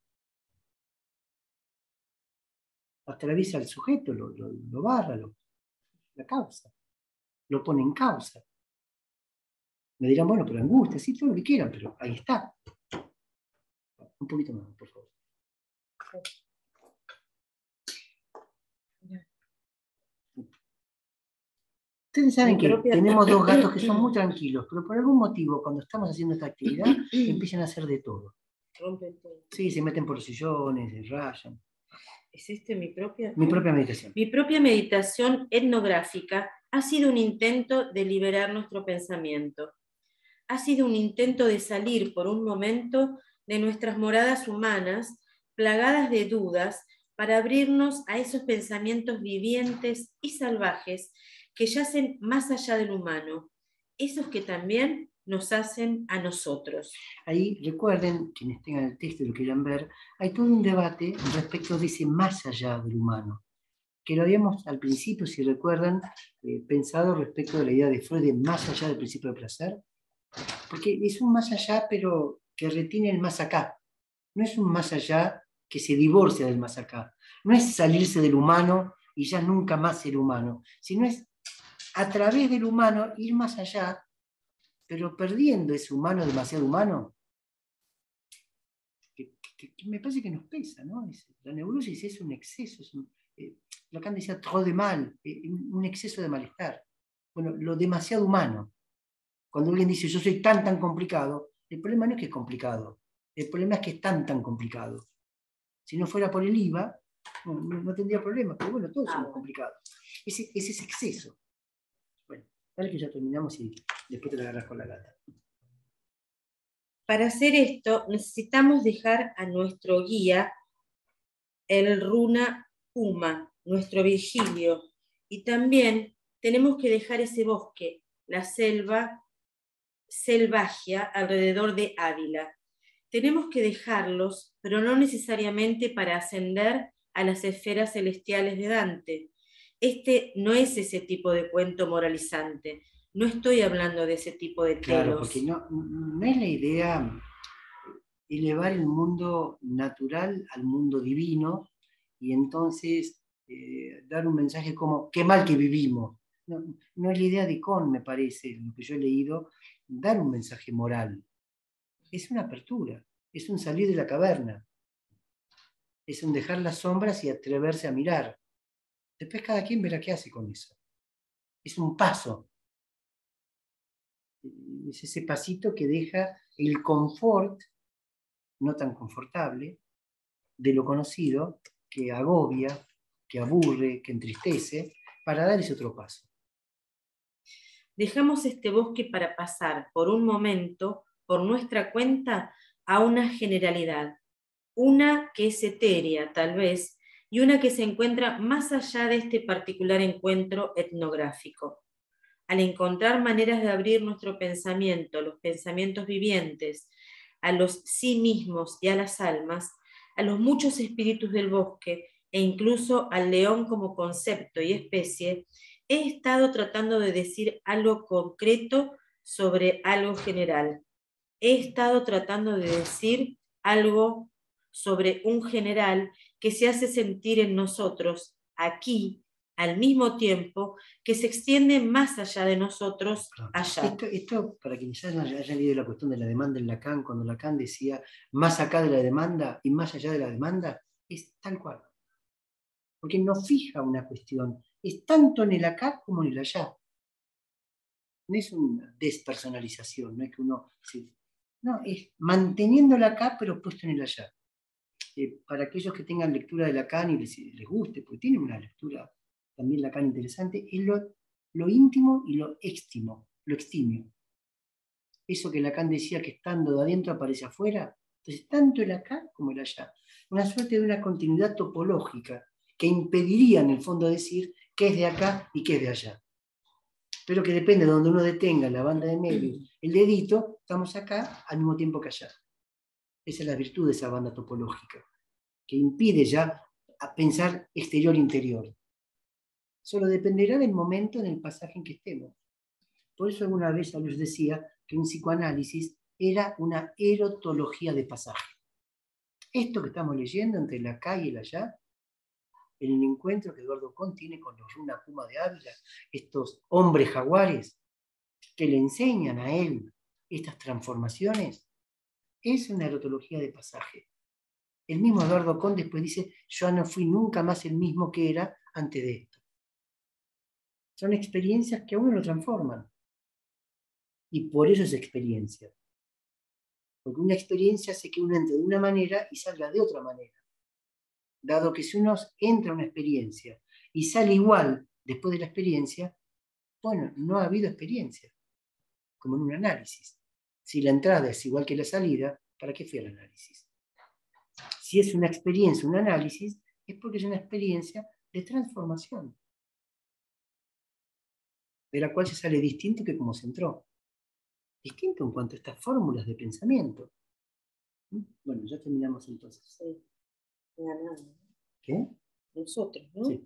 Atraviesa al sujeto, lo barra, la causa. Lo pone en causa. Me dirán, bueno, pero angustia, sí, todo lo que quieran, pero ahí está. Un poquito más, por favor. Ustedes saben que tenemos dos gatos que son muy tranquilos, pero por algún motivo, cuando estamos haciendo esta actividad, empiezan a hacer de todo. Rompen todo. Sí, se meten por los sillones, se rayan. ¿Es mi propia? Mi propia meditación. Mi propia meditación etnográfica ha sido un intento de liberar nuestro pensamiento. Ha sido un intento de salir por un momento de nuestras moradas humanas, plagadas de dudas, para abrirnos a esos pensamientos vivientes y salvajes que yacen más allá del humano, esos que también nos hacen a nosotros. Ahí recuerden, quienes tengan el texto y lo quieran ver, hay todo un debate respecto de ese más allá del humano, que lo habíamos al principio, si recuerdan, pensado respecto de la idea de Freud de más allá del principio de placer, porque es un más allá pero que retiene el más acá, no es un más allá que se divorcia del más acá, no es salirse del humano y ya nunca más ser humano, sino es a través del humano ir más allá, pero perdiendo ese humano demasiado humano, que que me parece que nos pesa, ¿no? La neurosis es un exceso, Lacan decía trop de mal, un exceso de malestar. Bueno, lo demasiado humano. Cuando alguien dice yo soy tan complicado, el problema no es que es complicado, el problema es que es tan complicado. Si no fuera por el IVA, no tendría problema, pero bueno, todos somos complicados. Ese es exceso. Bueno, dale que ya terminamos y después te la agarras con la gata. Para hacer esto, necesitamos dejar a nuestro guía, el Runa Puma, nuestro Virgilio, y también tenemos que dejar ese bosque, la selva selvagia alrededor de Ávila. Tenemos que dejarlos, pero no necesariamente para ascender a las esferas celestiales de Dante. Este no es ese tipo de cuento moralizante. No estoy hablando de ese tipo de telos. Claro, porque no es la idea elevar el mundo natural al mundo divino y entonces dar un mensaje como qué mal que vivimos. No es la idea de Kohn, me parece, lo que yo he leído, dar un mensaje moral. Es una apertura, es un salir de la caverna, es un dejar las sombras y atreverse a mirar. Después cada quien verá qué hace con eso. Es un paso. Es ese pasito que deja el confort, no tan confortable, de lo conocido, que agobia, que aburre, que entristece, para dar ese otro paso. Dejamos este bosque para pasar por un momento, por nuestra cuenta, a una generalidad. Una que es etérea, tal vez, y una que se encuentra más allá de este particular encuentro etnográfico. Al encontrar maneras de abrir nuestro pensamiento, los pensamientos vivientes, a los sí mismos y a las almas, a los muchos espíritus del bosque e incluso al león como concepto y especie, he estado tratando de decir algo concreto sobre algo general. He estado tratando de decir algo sobre un general que se hace sentir en nosotros, aquí, al mismo tiempo, que se extiende más allá de nosotros, allá. Esto para quienes hayan leído la cuestión de la demanda en Lacan, cuando Lacan decía más acá de la demanda y más allá de la demanda, es tal cual. Porque no fija una cuestión, es tanto en el acá como en el allá. No es una despersonalización, no es que uno... No, es manteniéndola acá pero puesto en el allá. Para aquellos que tengan lectura de Lacan y les guste, porque tiene una lectura también Lacan interesante, es lo íntimo y lo extimio. Eso que Lacan decía que estando de adentro aparece afuera, entonces tanto el acá como el allá. Una suerte de una continuidad topológica que impediría en el fondo decir qué es de acá y qué es de allá. Pero que depende de donde uno detenga la banda de medio, el dedito, estamos acá al mismo tiempo que allá. Esa es la virtud de esa banda topológica, que impide ya a pensar exterior-interior. Solo dependerá del momento en el pasaje en que estemos. Por eso alguna vez les decía que un psicoanálisis era una erotología de pasaje. Esto que estamos leyendo entre el acá y el allá, en el encuentro que Eduardo Kohn tiene con los Runa Puma de Ávila, estos hombres jaguares que le enseñan a él estas transformaciones, es una erotología de pasaje. El mismo Eduardo Kohn después dice, yo no fui nunca más el mismo que era antes de esto. Son experiencias que a uno lo transforman. Y por eso es experiencia. Porque una experiencia hace que uno entre de una manera y salga de otra manera. Dado que si uno entra a una experiencia y sale igual después de la experiencia, bueno, no ha habido experiencia, como en un análisis. Si la entrada es igual que la salida, ¿para qué fui al análisis? Si es una experiencia, un análisis, es porque es una experiencia de transformación, de la cual se sale distinto que como se entró. Distinto en cuanto a estas fórmulas de pensamiento. Bueno, ya terminamos entonces. Sí. ¿Qué? Nosotros, ¿no? Sí.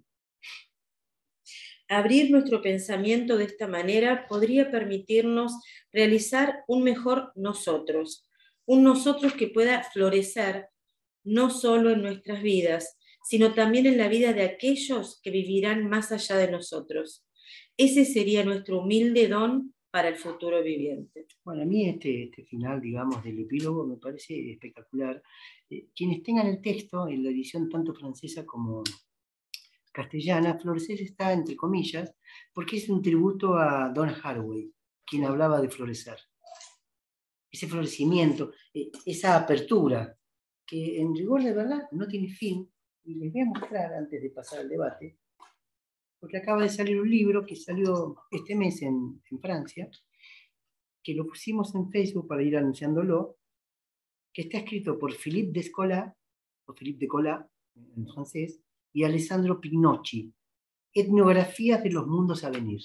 Abrir nuestro pensamiento de esta manera podría permitirnos realizar un mejor nosotros, un nosotros que pueda florecer no solo en nuestras vidas, sino también en la vida de aquellos que vivirán más allá de nosotros. Ese sería nuestro humilde don para el futuro viviente. Bueno, a mí este final, digamos, del epílogo me parece espectacular. Quienes tengan el texto en la edición tanto francesa como castellana, florecer está entre comillas, porque es un tributo a Donna Haraway, quien hablaba de florecer. Ese florecimiento, esa apertura, que en rigor de verdad no tiene fin, y les voy a mostrar antes de pasar al debate, porque acaba de salir un libro que salió este mes en Francia, que lo pusimos en Facebook para ir anunciándolo, que está escrito por Philippe Descola, o Philippe Descola en francés, y Alessandro Pignocchi, Etnografías de los mundos a venir.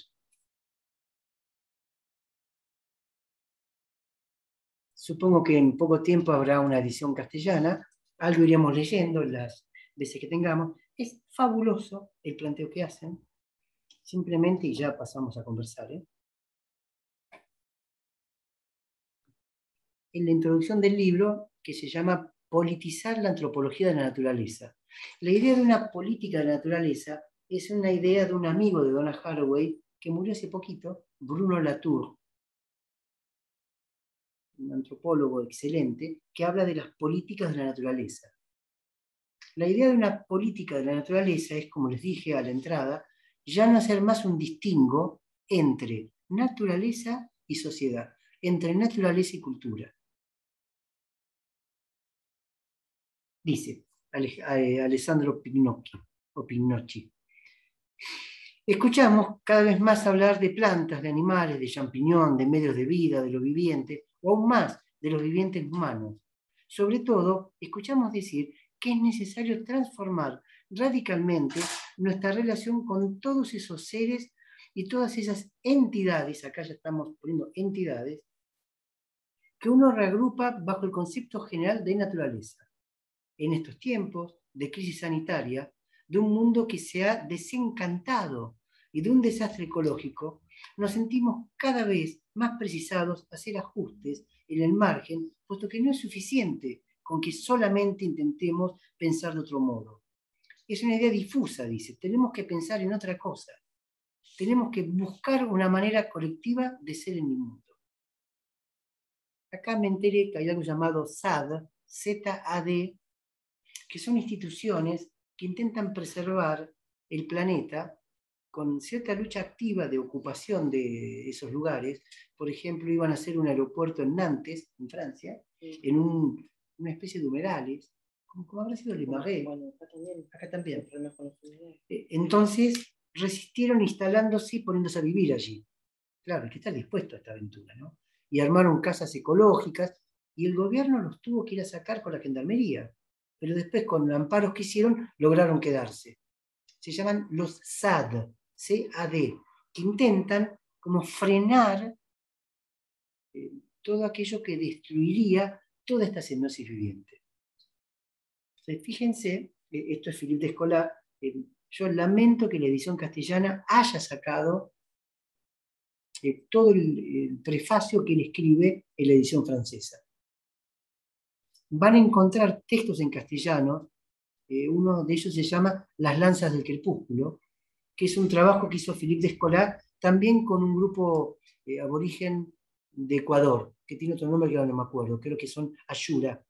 Supongo que en poco tiempo habrá una edición castellana, algo iremos leyendo las veces que tengamos. Es fabuloso el planteo que hacen, simplemente, y ya pasamos a conversar, en la introducción del libro, que se llama Politizar la antropología de la naturaleza. La idea de una política de la naturaleza es una idea de un amigo de Donna Haraway que murió hace poquito, Bruno Latour, un antropólogo excelente, que habla de las políticas de la naturaleza. La idea de una política de la naturaleza es, como les dije a la entrada, ya no hacer más un distingo entre naturaleza y sociedad, entre naturaleza y cultura. Dice Alessandro Pignocchi. Escuchamos cada vez más hablar de plantas, de animales, de champiñón, de medios de vida, de lo viviente, o aún más, de los vivientes humanos. Sobre todo, escuchamos decir que es necesario transformar radicalmente nuestra relación con todos esos seres y todas esas entidades, acá ya estamos poniendo entidades, que uno reagrupa bajo el concepto general de naturaleza. En estos tiempos de crisis sanitaria, de un mundo que se ha desencantado y de un desastre ecológico, nos sentimos cada vez más precisados a hacer ajustes en el margen, puesto que no es suficiente con que solamente intentemos pensar de otro modo. Es una idea difusa, dice, tenemos que pensar en otra cosa. Tenemos que buscar una manera colectiva de ser en el mundo. Acá me enteré que hay algo llamado SAD, Z-A-D, que son instituciones que intentan preservar el planeta con cierta lucha activa de ocupación de esos lugares. Por ejemplo, iban a hacer un aeropuerto en Nantes, en Francia, en una especie de humedales, como habrá sido Le Marais. Bueno, acá también. Entonces, resistieron instalándose y poniéndose a vivir allí. Claro, hay que estar dispuesto a esta aventura, ¿no? Y armaron casas ecológicas, y el gobierno los tuvo que ir a sacar con la gendarmería. Pero después, con amparos que hicieron, lograron quedarse. Se llaman los SAD, C-A-D, que intentan como frenar todo aquello que destruiría toda esta semiosis viviente. Entonces, fíjense, esto es Philippe Descola, yo lamento que la edición castellana haya sacado todo el prefacio que él escribe en la edición francesa. Van a encontrar textos en castellano, uno de ellos se llama Las lanzas del crepúsculo, que es un trabajo que hizo Philippe Descola también con un grupo aborigen de Ecuador, que tiene otro nombre que ahora no me acuerdo, creo que son Ayura,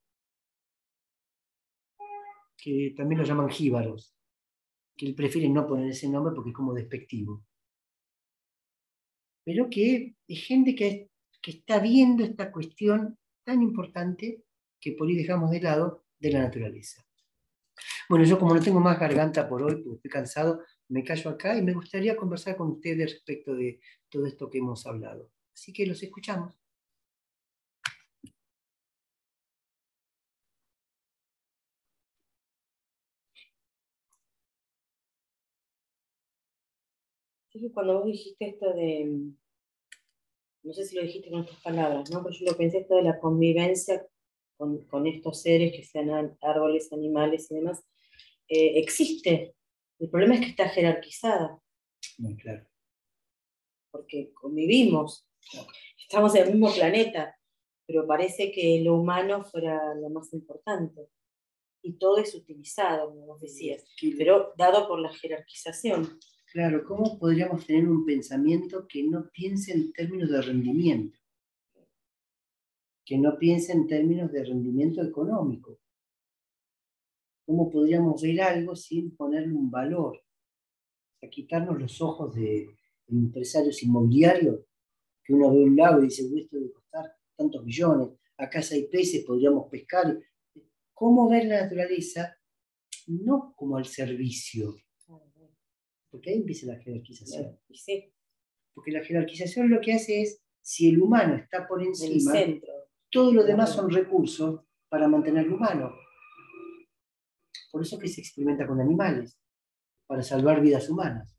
que también lo llaman jíbaros, que él prefiere no poner ese nombre porque es como despectivo. Pero que es gente que está viendo esta cuestión tan importante que por ahí dejamos de lado de la naturaleza. Bueno, yo como no tengo más garganta por hoy, porque estoy cansado, me callo acá y me gustaría conversar con ustedes respecto de todo esto que hemos hablado. Así que los escuchamos. Cuando vos dijiste esto de, no sé si lo dijiste con estas palabras, ¿no? Pero yo lo pensé, esto de la convivencia con estos seres, que sean árboles, animales y demás, existe. El problema es que está jerarquizada. Muy claro. Porque convivimos, estamos en el mismo planeta, pero parece que lo humano fuera lo más importante. Y todo es utilizado, como vos decías, pero dado por la jerarquización. Claro, ¿cómo podríamos tener un pensamiento que no piense en términos de rendimiento? Que no piense en términos de rendimiento económico. ¿Cómo podríamos ver algo sin ponerle un valor? O sea, quitarnos los ojos de empresarios inmobiliarios, que uno ve un lago y dice, esto debe costar tantos millones, acá si hay peces, podríamos pescar. ¿Cómo ver la naturaleza? No como al servicio, porque ahí empieza la jerarquización. Sí. Porque la jerarquización lo que hace es, si el humano está por encima, El centro. todo lo demás son recursos para mantenerlo humano. Por eso es que se experimenta con animales, para salvar vidas humanas.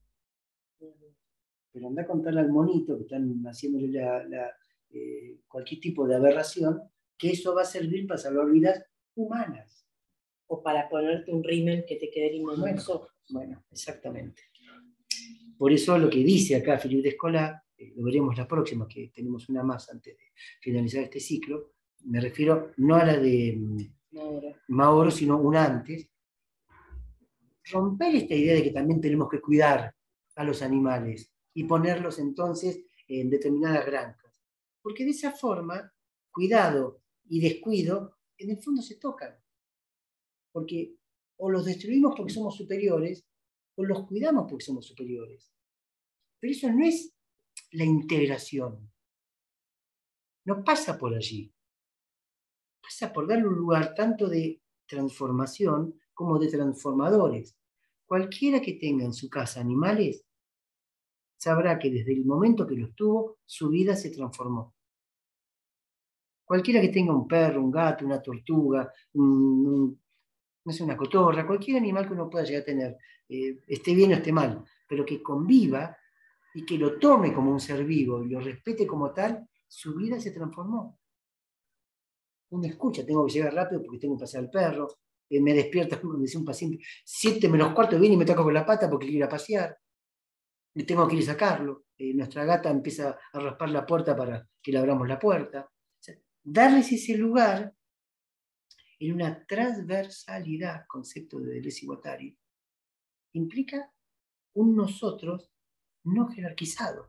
Pero anda a contarle al monito que están haciéndole cualquier tipo de aberración, que eso va a servir para salvar vidas humanas. O para ponerte un rímel que te quede lindo en los ojos. Bueno, exactamente. Por eso lo que dice acá Philippe Descola, lo veremos la próxima, que tenemos una más antes de finalizar este ciclo, me refiero no a la de Mauro, sino una antes, romper esta idea de que también tenemos que cuidar a los animales y ponerlos entonces en determinadas granjas. Porque de esa forma, cuidado y descuido, en el fondo se tocan. Porque o los destruimos porque somos superiores, o los cuidamos porque somos superiores. Pero eso no es la integración. No pasa por allí. Pasa por darle un lugar tanto de transformación como de transformadores. Cualquiera que tenga en su casa animales sabrá que desde el momento que los tuvo, su vida se transformó. Cualquiera que tenga un perro, un gato, una tortuga, no sé, una cotorra, cualquier animal que uno pueda llegar a tener, esté bien o esté mal, pero que conviva y que lo tome como un ser vivo y lo respete como tal, su vida se transformó. Uno escucha, tengo que llegar rápido porque tengo que pasear al perro, me despierta, como decía un paciente, 7 menos cuarto, viene y me toca con la pata porque quiere ir a pasear, y tengo que ir a sacarlo. Nuestra gata empieza a raspar la puerta para que le abramos la puerta. O sea, darles ese lugar en una transversalidad, concepto de Deleuze y Guattari, implica un nosotros no jerarquizado.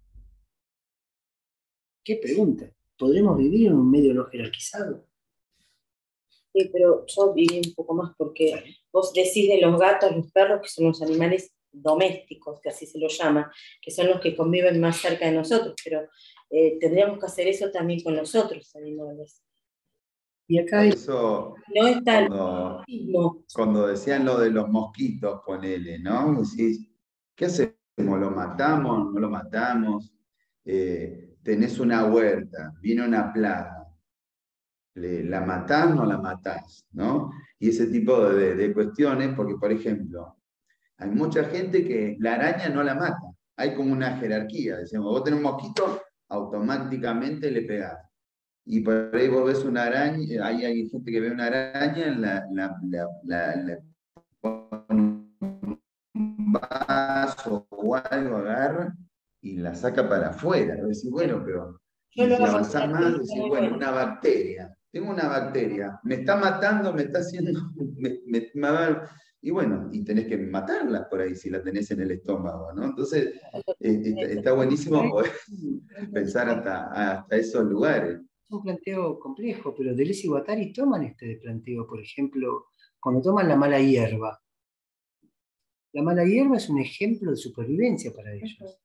¿Qué pregunta? ¿Podremos vivir en un medio no jerarquizado? Sí, pero yo viví un poco más porque vos decís de los gatos, los perros, que son los animales domésticos, que así se los llama, que son los que conviven más cerca de nosotros, pero tendríamos que hacer eso también con los otros animales. Y acá Por eso, no está cuando decían lo de los mosquitos, ponele, ¿no? Decís, ¿qué hacemos? ¿Lo matamos? ¿No lo matamos? Tenés una huerta, viene una plaga. ¿La matás o no la matás? ¿No? Y ese tipo de cuestiones, porque, por ejemplo, hay mucha gente que la araña no la mata. Hay como una jerarquía. Decimos, vos tenés un mosquito, automáticamente le pegás. Y por ahí vos ves una araña, hay gente que ve una araña, le pone un vaso o algo, agarra y la saca para afuera. Decís, bueno, pero y si avanzás más, decís, bueno, una bacteria. Tengo una bacteria, me está matando, me está haciendo, y bueno, y tenés que matarla por ahí si la tenés en el estómago, ¿no? Entonces, está buenísimo poder pensar hasta esos lugares. Es un planteo complejo, pero Deleuze y Guattari toman este planteo, por ejemplo, cuando toman la mala hierba. La mala hierba es un ejemplo de supervivencia para ellos.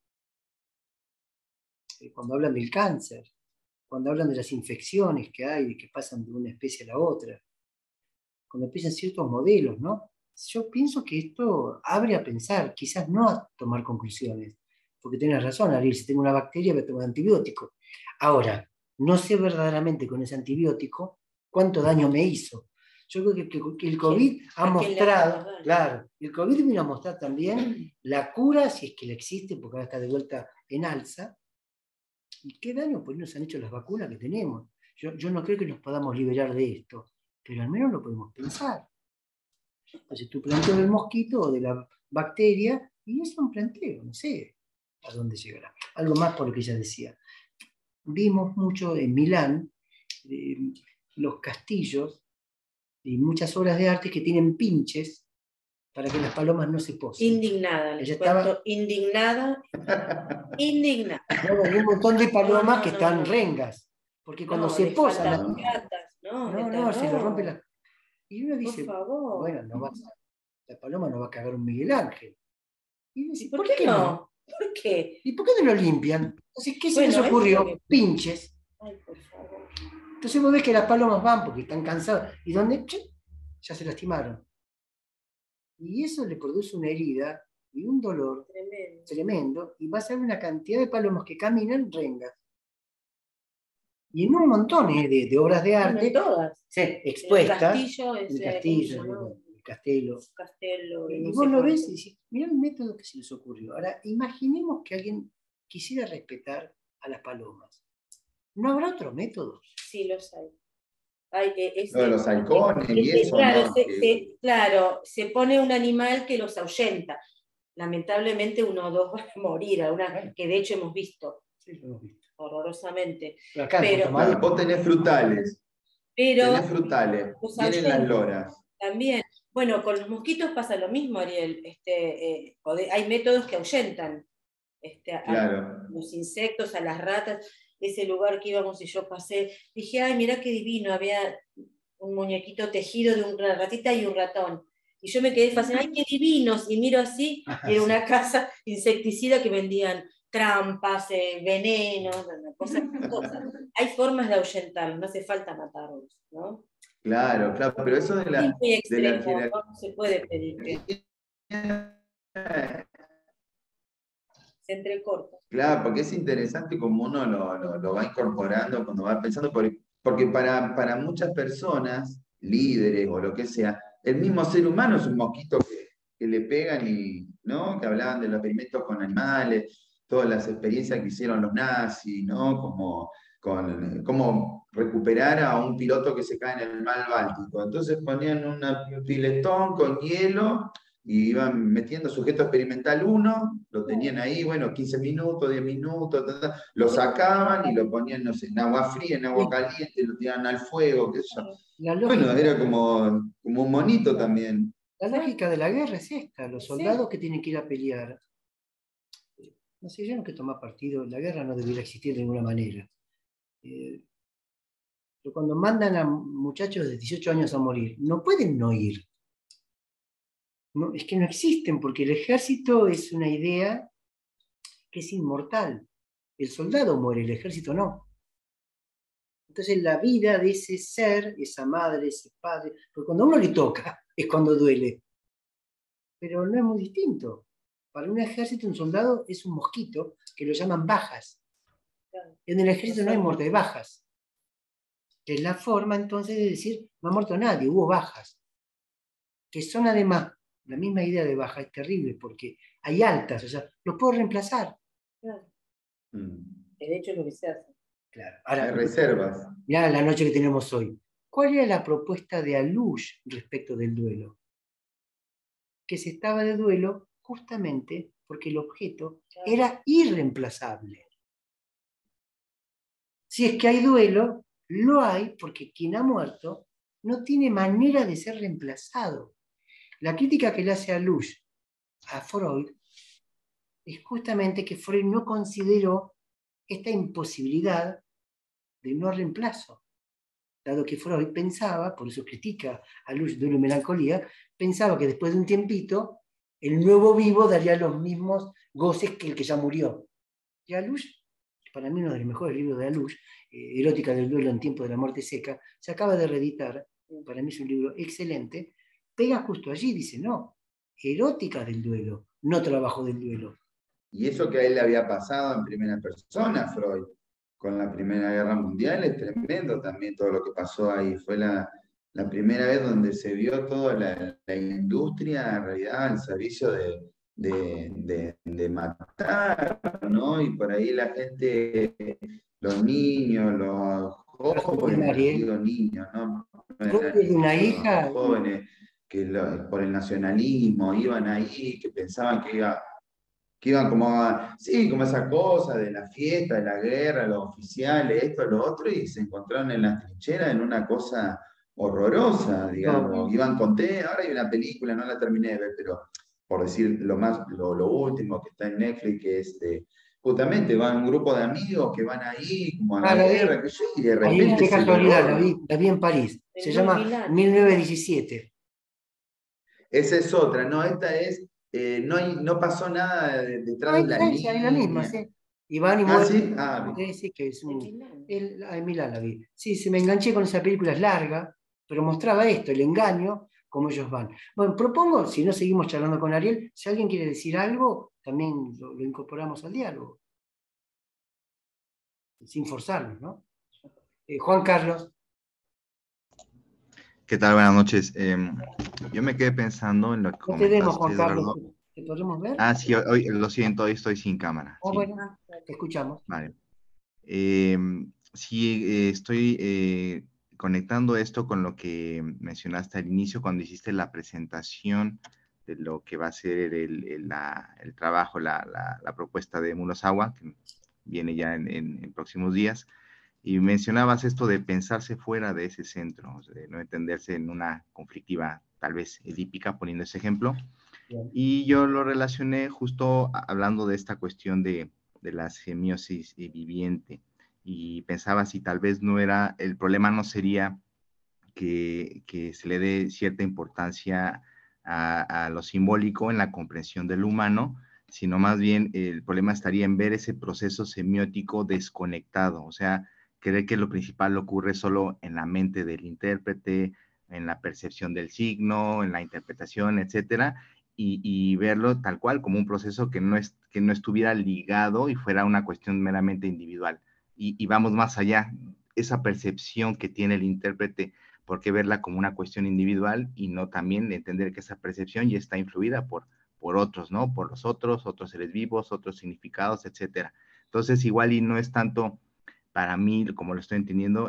Cuando hablan del cáncer, cuando hablan de las infecciones que hay, de que pasan de una especie a la otra, cuando empiezan ciertos modelos, ¿no? Yo pienso que esto abre a pensar, quizás no a tomar conclusiones, porque tienes razón, Ariel, si tengo una bacteria voy a tomar antibiótico. Ahora, no sé verdaderamente con ese antibiótico cuánto daño me hizo. Yo creo que el COVID ha mostrado, claro, el COVID vino a mostrar también la cura, si es que la existe, porque ahora está de vuelta en alza, y qué daño por ahí nos han hecho las vacunas que tenemos. Yo no creo que nos podamos liberar de esto, pero al menos lo podemos pensar. Entonces, tu planteo del mosquito o de la bacteria, y es un planteo, no sé a dónde llegará. Algo más por lo que ella decía. Vimos mucho en Milán los castillos y muchas obras de arte que tienen pinches para que las palomas no se posen. Indignada, les Ella cuento, estaba... indignada. Bueno, hay un montón de palomas que están no. rengas, porque cuando No, se les posan... faltan patas, no, se le rompe la... Y uno dice, por favor. bueno, la paloma no va a cagar un Miguel Ángel. Y uno dice, ¿Por qué no? ¿Por qué? ¿Y por qué no lo limpian? Entonces, ¿qué se les Bueno, ocurrió? Pinches. Ay, por favor. Entonces vos ves que las palomas van porque están cansadas. ¿Y dónde? Ya se lastimaron. Y eso le produce una herida y un dolor tremendo. Y vas a ver una cantidad de palomas que caminan rengas. Y en un montón de obras de arte. En todas. Sí, expuestas. El castelo. Y no vos sé lo cuánto. ves y decís, mirá el método que se les ocurrió. Ahora, imaginemos que alguien quisiera respetar a las palomas. ¿No habrá otro método? Sí, los hay. Hay los halcones y eso, claro, ¿no? Claro, se pone un animal que los ahuyenta. Lamentablemente uno o dos van a morir, que de hecho hemos visto. Sí, lo hemos visto. Horrorosamente. Pero vos tenés frutales. Tenés frutales. Vienen las loras. También. Bueno, con los mosquitos pasa lo mismo, Ariel. Hay métodos que ahuyentan a los insectos, a las ratas. Ese lugar que íbamos y yo pasé, dije, ay, mirá qué divino, había un muñequito tejido de una ratita y un ratón. Y yo me quedé fascinada, ay, qué divinos, y miro así, y era una casa insecticida que vendían trampas, venenos, cosas. Hay formas de ahuyentarlos, no hace falta matarlos, ¿no? Claro, pero eso de la... muy extremo, no se puede pedir que... Se entrecorta. Claro, porque es interesante como uno lo va incorporando cuando va pensando, porque para muchas personas, líderes o lo que sea, el mismo ser humano es un mosquito que le pegan y, ¿no? Que hablaban de los experimentos con animales, todas las experiencias que hicieron los nazis, ¿no? Como recuperar a un piloto que se cae en el mar Báltico. Entonces ponían un piletón con hielo y iban metiendo sujeto experimental 1, lo tenían ahí, bueno, 15 minutos, 10 minutos, lo sacaban y lo ponían, no sé, en agua fría, en agua caliente, lo tiraban al fuego, qué sé yo. Bueno, era como un monito también. La lógica de la guerra es esta, los soldados que tienen que ir a pelear. No sé, yo no que tomar partido, la guerra no debería existir de ninguna manera. Pero cuando mandan a muchachos de 18 años a morir, no pueden no ir. No, es que no existen, porque el ejército es una idea que es inmortal. El soldado muere, el ejército no. Entonces la vida de ese ser, esa madre, ese padre, porque cuando a uno le toca es cuando duele. Pero no es muy distinto. Para un ejército, un soldado es un mosquito que lo llaman bajas. En el ejército no hay muerte, hay bajas. Que es la forma entonces de decir, no ha muerto nadie, hubo bajas. Que son además, la misma idea de baja es terrible porque hay altas, o sea, los puedo reemplazar. Claro. De hecho es lo que se hace. Claro. Ahora, hay reservas. Mirá la noche que tenemos hoy. ¿Cuál era la propuesta de Alush respecto del duelo? Que se estaba de duelo justamente porque el objeto era irreemplazable. Si es que hay duelo, lo hay porque quien ha muerto no tiene manera de ser reemplazado. La crítica que le hace Alush a Freud es justamente que Freud no consideró esta imposibilidad de no reemplazo, dado que Freud pensaba, por eso critica a Alush Duelo y Melancolía, pensaba que después de un tiempito el nuevo vivo daría los mismos goces que el que ya murió. Y Alush, para mí uno de los mejores libros de Alush, Erótica del duelo en tiempo de la muerte seca, se acaba de reeditar, para mí es un libro excelente, pega justo allí, dice, no, erótica del duelo, no trabajo del duelo. Y eso que a él le había pasado en primera persona, Freud, con la Primera Guerra Mundial, es tremendo también todo lo que pasó ahí. Fue la primera vez donde se vio toda la industria en realidad al servicio de matar, ¿no? Y por ahí la gente, los niños, los jóvenes, digo niños, ¿no? Una hija. Los jóvenes que por el nacionalismo iban ahí, que pensaban que iban como esa cosa de la fiesta, de la guerra, los oficiales, esto, lo otro, y se encontraron en las trincheras en una cosa horrorosa, No. digamos. Iván Conté, ahora hay una película, no la terminé de ver, pero por decir lo último que está en Netflix, que es justamente van un grupo de amigos que van ahí como a la La vi. guerra, que yo, y de Ahí, repente qué se casualidad, derrumba. la vi en París. Se En llama Milán. 1917. Esa es otra, no, esta es, no pasó nada No, detrás de la esa es la misma, línea. sí. Y van y Ah, mueren. sí, ah, Sí, sí, que es En un. Milán. En Milán la vi. Sí, se me enganché con esa película, es larga, pero mostraba esto, el engaño, cómo ellos van. Bueno, propongo, si no seguimos charlando con Ariel, si alguien quiere decir algo, también lo incorporamos al diálogo, sin forzarnos, ¿no? Juan Carlos. ¿Qué tal? Buenas noches. Yo me quedé pensando en lo que No te vemos, comentaste, Juan Carlos. Eduardo. ¿Te podemos ver? Ah, sí, hoy lo siento, hoy estoy sin cámara. Ah, Sí, bueno, te escuchamos. vale. Sí, estoy conectando esto con lo que mencionaste al inicio cuando hiciste la presentación de lo que va a ser el trabajo, la propuesta de Munozawa, que viene ya en próximos días. Y mencionabas esto de pensarse fuera de ese centro, o sea, de no entenderse en una conflictiva, tal vez edípica, poniendo ese ejemplo. Bien. Y yo lo relacioné justo hablando de esta cuestión de la semiosis viviente. Y pensaba si tal vez no era, el problema no sería que se le dé cierta importancia a lo simbólico en la comprensión del humano, sino más bien el problema estaría en ver ese proceso semiótico desconectado, o sea, creer que lo principal ocurre solo en la mente del intérprete, en la percepción del signo, en la interpretación, etcétera, y verlo tal cual como un proceso que no estuviera ligado y fuera una cuestión meramente individual. Y vamos más allá, esa percepción que tiene el intérprete, por qué verla como una cuestión individual y no también entender que esa percepción ya está influida por otros, ¿no? Por los otros seres vivos, otros significados, etcétera. Entonces, igual y no es tanto para mí, como lo estoy entendiendo,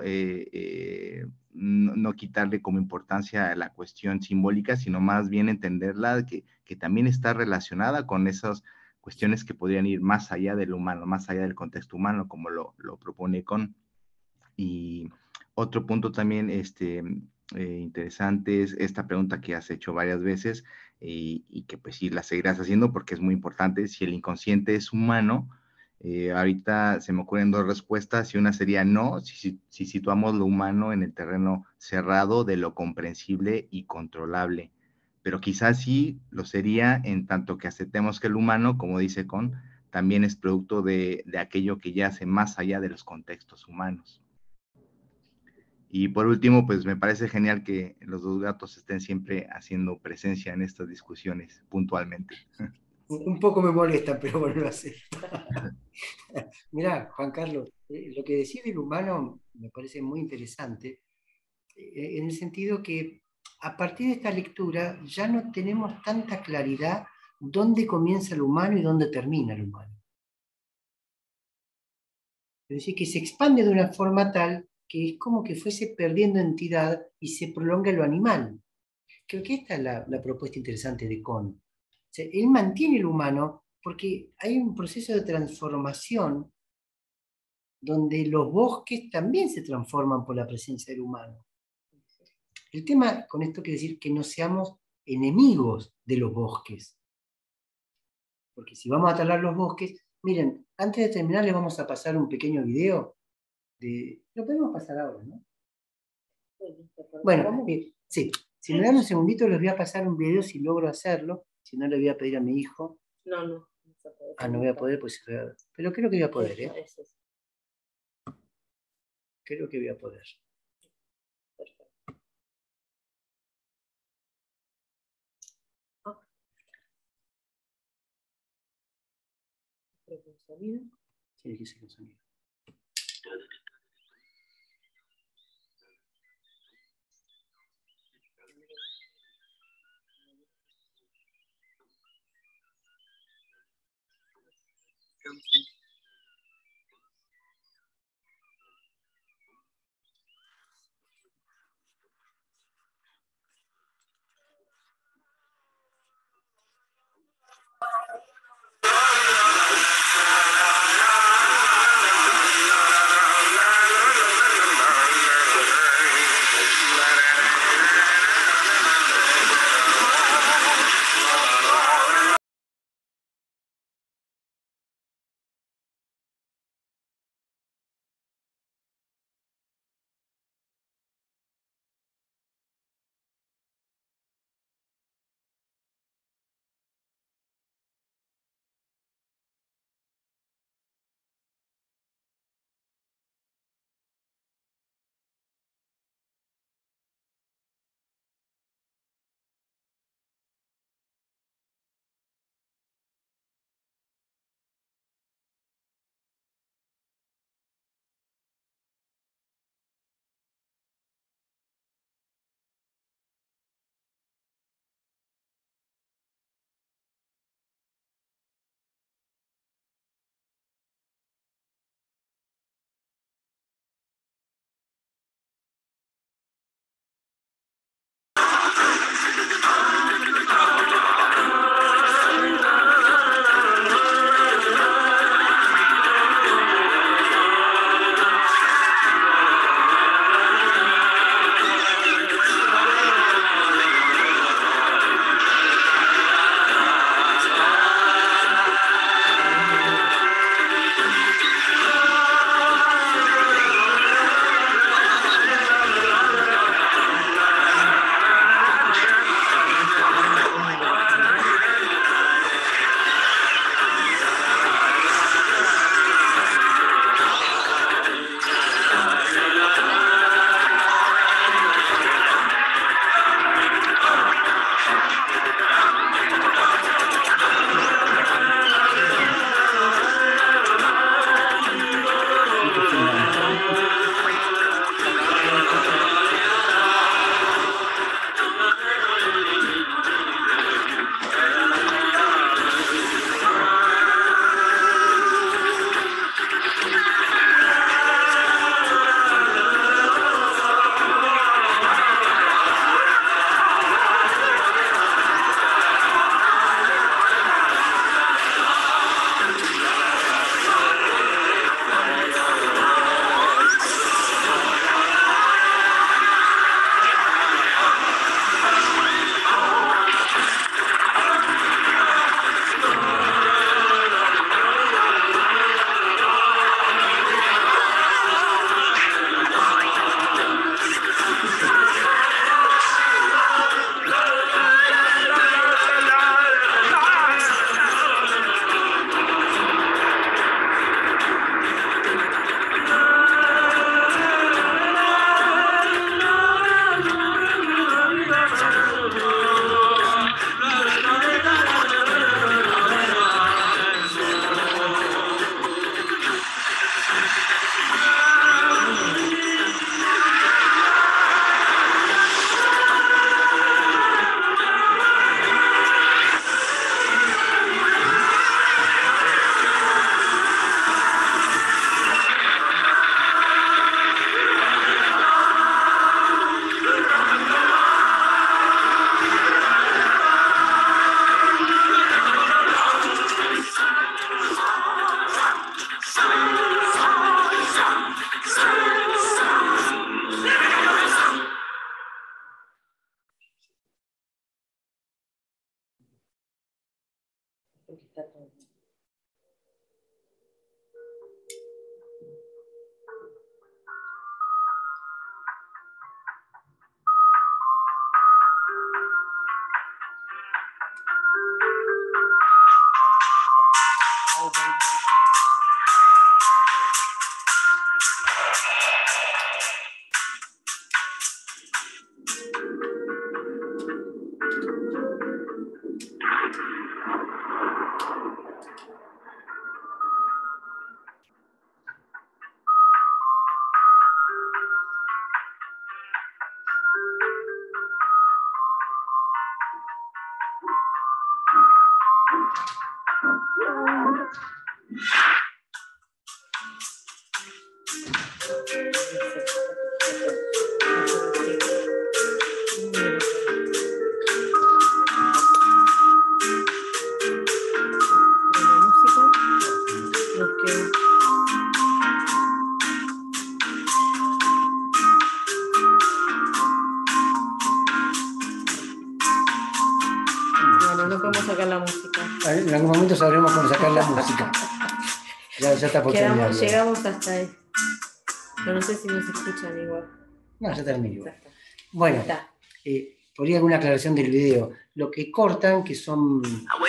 no quitarle como importancia a la cuestión simbólica, sino más bien entenderla que también está relacionada con esas cuestiones que podrían ir más allá del humano, más allá del contexto humano, como lo propone Con. Y otro punto también interesante es esta pregunta que has hecho varias veces y que pues sí la seguirás haciendo porque es muy importante. Si el inconsciente es humano, ahorita se me ocurren dos respuestas y una sería no, si situamos lo humano en el terreno cerrado de lo comprensible y controlable. Pero quizás sí lo sería en tanto que aceptemos que el humano, como dice Con, también es producto de aquello que yace más allá de los contextos humanos. Y por último, pues me parece genial que los dos gatos estén siempre haciendo presencia en estas discusiones puntualmente. Un poco me molesta, pero bueno, lo acepto. Mirá, Juan Carlos, lo que decís del humano me parece muy interesante, en el sentido que a partir de esta lectura ya no tenemos tanta claridad dónde comienza el humano y dónde termina el humano. Es decir, que se expande de una forma tal que es como que fuese perdiendo entidad y se prolonga lo animal. Creo que esta es la propuesta interesante de Kohn. O sea, él mantiene el humano porque hay un proceso de transformación donde los bosques también se transforman por la presencia del humano. El tema con esto quiere decir que no seamos enemigos de los bosques. Porque si vamos a talar los bosques, miren, antes de terminar les vamos a pasar un pequeño video. Lo podemos pasar ahora, ¿no? Bueno, sí, si me dan un segundito les voy a pasar un video si logro hacerlo. Si no, le voy a pedir a mi hijo. No. No voy a poder, pues, pero creo que voy a poder, ¿eh? Creo que voy a poder. Tiene que ser con sonido. En algún momento sabremos cómo sacar la música. Ya está por terminar. Llegamos hasta ahí. Pero no sé si nos escuchan igual. No, ya terminó. Bueno, por ahí alguna aclaración del video. Lo que cortan, que son...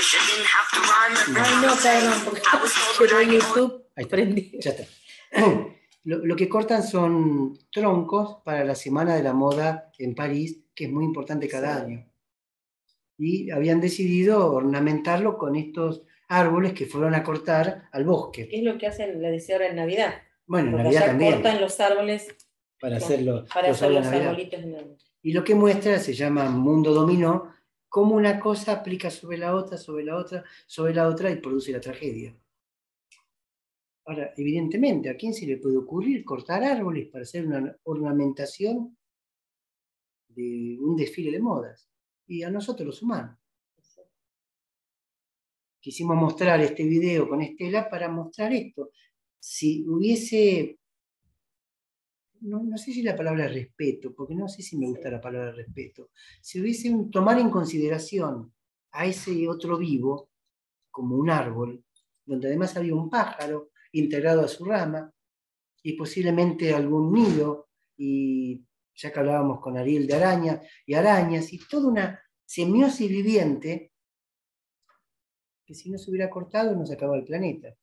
Ay, no, perdón, porque quiero YouTube. Ahí está. Ya está. Lo que cortan son troncos para la Semana de la Moda en París, que es muy importante cada año. Y habían decidido ornamentarlo con estos árboles que fueron a cortar al bosque. ¿Qué es lo que hacen la decía ahora en Navidad? Bueno, en porque Navidad allá también. Cortan los árboles para hacer los arbolitos de Navidad. Y lo que muestra se llama Mundo Dominó, cómo una cosa aplica sobre la otra, sobre la otra, sobre la otra y produce la tragedia. Ahora, evidentemente, ¿a quién se le puede ocurrir cortar árboles para hacer una ornamentación de un desfile de modas? Y a nosotros los humanos. Quisimos mostrar este video con Estela para mostrar esto. Si hubiese, no sé si la palabra respeto, porque no sé si me gusta la palabra respeto, si hubiese tomar en consideración a ese otro vivo como un árbol, donde además había un pájaro integrado a su rama, y posiblemente algún nido, y ya que hablábamos con Ariel de araña y arañas, y toda una semiosis viviente, que si no se hubiera cortado no se acababa el planeta.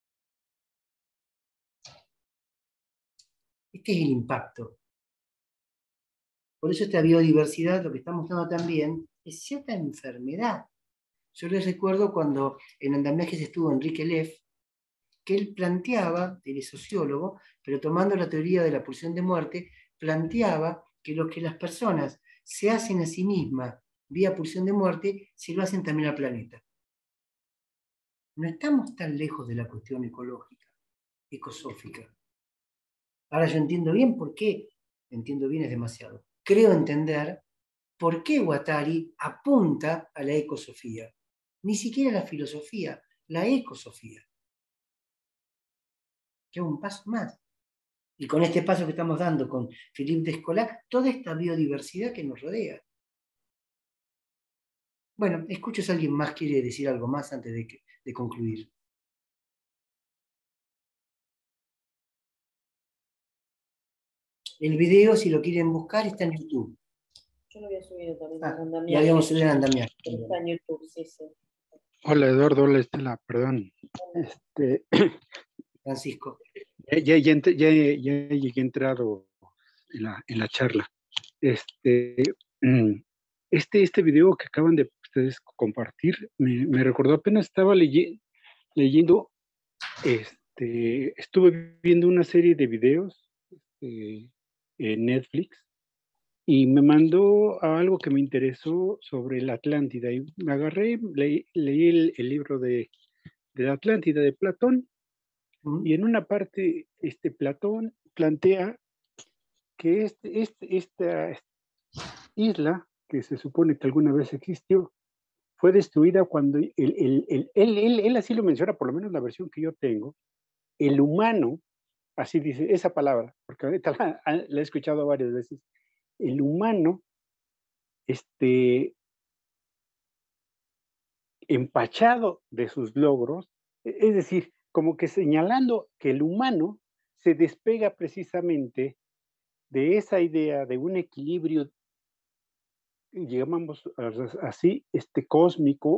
Este es el impacto. Por eso esta biodiversidad, lo que está mostrando también, es cierta enfermedad. Yo les recuerdo cuando en Andamiajes estuvo Enrique Leff, que él planteaba, él es sociólogo, pero tomando la teoría de la pulsión de muerte, planteaba que lo que las personas se hacen a sí mismas vía pulsión de muerte, se lo hacen también al planeta. No estamos tan lejos de la cuestión ecológica, ecosófica. Ahora yo entiendo bien por qué, entiendo bien es demasiado, creo entender por qué Guattari apunta a la ecosofía. Ni siquiera la filosofía, la ecosofía. Que es un paso más. Y con este paso que estamos dando con Philippe Descola, toda esta biodiversidad que nos rodea. Bueno, escucho si alguien más quiere decir algo más antes de concluir. El video, si lo quieren buscar, está en YouTube. Yo lo había subido también. Lo habíamos subido en Andamiaje. Está en YouTube, sí. Hola Eduardo, hola Estela, perdón. Francisco. Ya llegué entrado en la charla. Este video que acaban de ustedes compartir me recordó, apenas estaba leyendo, estuve viendo una serie de videos en Netflix y me mandó a algo que me interesó sobre la Atlántida y me agarré, leí el libro de la Atlántida de Platón. Y en una parte, Platón plantea que esta isla, que se supone que alguna vez existió, fue destruida cuando él así lo menciona, por lo menos la versión que yo tengo, el humano, así dice esa palabra, porque ahorita la he escuchado varias veces, el humano, empachado de sus logros, es decir, como que señalando que el humano se despega precisamente de esa idea de un equilibrio, llamamos así, cósmico,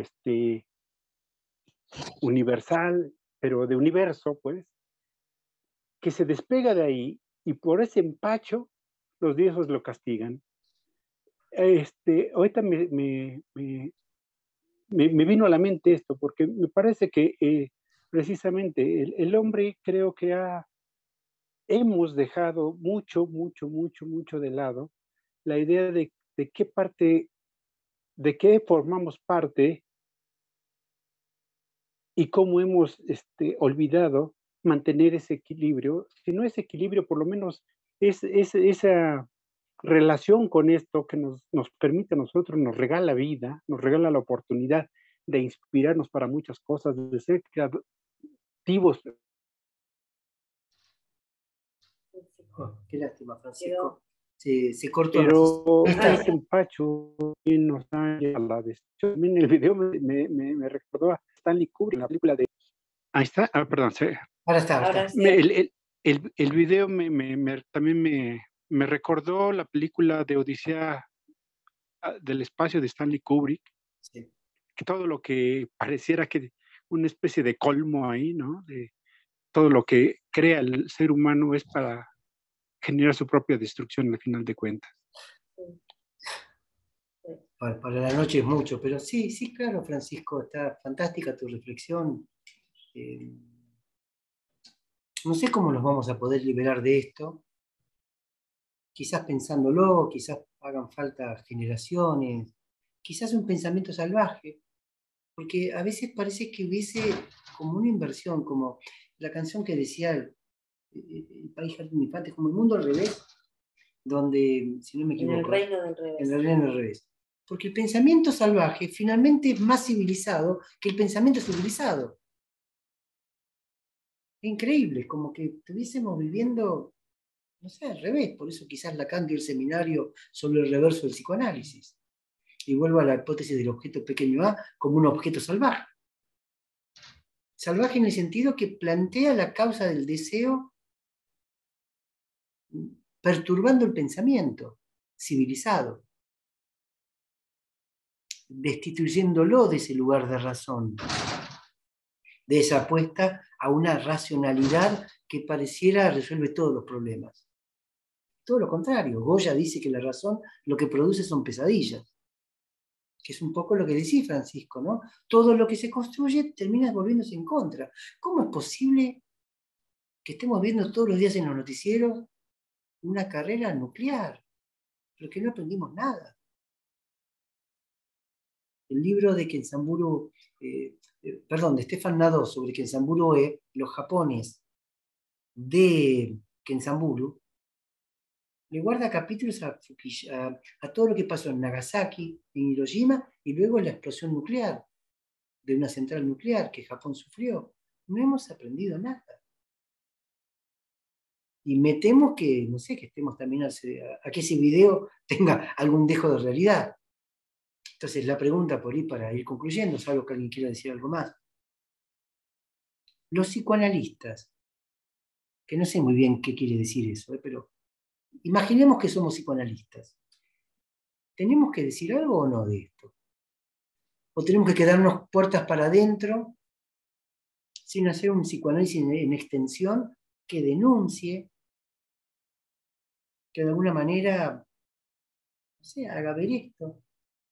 universal, pero de universo, pues, que se despega de ahí y por ese empacho los dioses lo castigan. Ahorita me vino a la mente esto, porque me parece que precisamente el hombre creo que hemos dejado mucho de lado la idea de qué parte, de qué formamos parte y cómo hemos olvidado mantener ese equilibrio. Si no ese equilibrio, por lo menos esa relación con esto que nos permite a nosotros, nos regala vida, nos regala la oportunidad de inspirarnos para muchas cosas, de ser creativos. Oh, qué lástima, Francisco. Se cortó. Pero ese empacho nos da a la destrucción. También el video me recordó a Stanley Kubrick, la película de... Ahí está, perdón. Ahora está. El video también me recordó la película de Odisea del espacio de Stanley Kubrick, sí. Que todo lo que pareciera que una especie de colmo ahí, ¿no? De todo lo que crea el ser humano es para generar su propia destrucción al final de cuentas. Para la noche es mucho, pero sí, claro, Francisco, está fantástica tu reflexión. No sé cómo nos vamos a poder liberar de esto. Quizás pensándolo, quizás hagan falta generaciones, quizás un pensamiento salvaje, porque a veces parece que hubiese como una inversión, como la canción que decía el país jardín infante, como el mundo al revés, donde, si no me equivoco, en el reino del revés. En el reino del revés. Porque el pensamiento salvaje finalmente es más civilizado que el pensamiento civilizado. Es increíble, como que estuviésemos viviendo, no sé, al revés. Por eso quizás Lacan dio el seminario sobre el reverso del psicoanálisis. Y vuelvo a la hipótesis del objeto pequeño a como un objeto salvaje. Salvaje en el sentido que plantea la causa del deseo perturbando el pensamiento civilizado, destituyéndolo de ese lugar de razón, de esa apuesta a una racionalidad que pareciera resuelve todos los problemas. Todo lo contrario, Goya dice que la razón lo que produce son pesadillas, que es un poco lo que decía Francisco, ¿no? Todo lo que se construye termina volviéndose en contra. ¿Cómo es posible que estemos viendo todos los días en los noticieros una carrera nuclear, pero que no aprendimos nada? El libro de Kenzaburo, de Stefan Nadó sobre Kenzaburo los japones de Kenzaburo, le guarda capítulos a todo lo que pasó en Nagasaki, en Hiroshima, y luego la explosión nuclear de una central nuclear que Japón sufrió. No hemos aprendido nada. Y me temo que, no sé, que estemos también a que ese video tenga algún dejo de realidad. Entonces, la pregunta por ahí para ir concluyendo, salvo que alguien quiera decir algo más. Los psicoanalistas, que no sé muy bien qué quiere decir eso, pero imaginemos que somos psicoanalistas. ¿Tenemos que decir algo o no de esto? ¿O tenemos que quedarnos puertas para adentro sin hacer un psicoanálisis en extensión que denuncie, que de alguna manera, no sé, haga ver esto?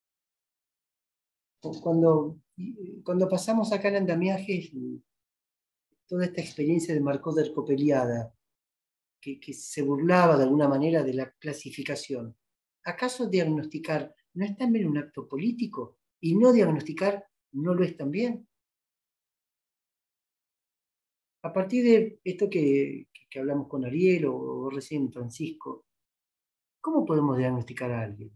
Cuando pasamos acá en andamiaje, toda esta experiencia de Marco de Ercopeliada, que se burlaba de alguna manera de la clasificación. ¿Acaso diagnosticar no es también un acto político? ¿Y no diagnosticar no lo es también? A partir de esto que hablamos con Ariel o recién Francisco, ¿cómo podemos diagnosticar a alguien?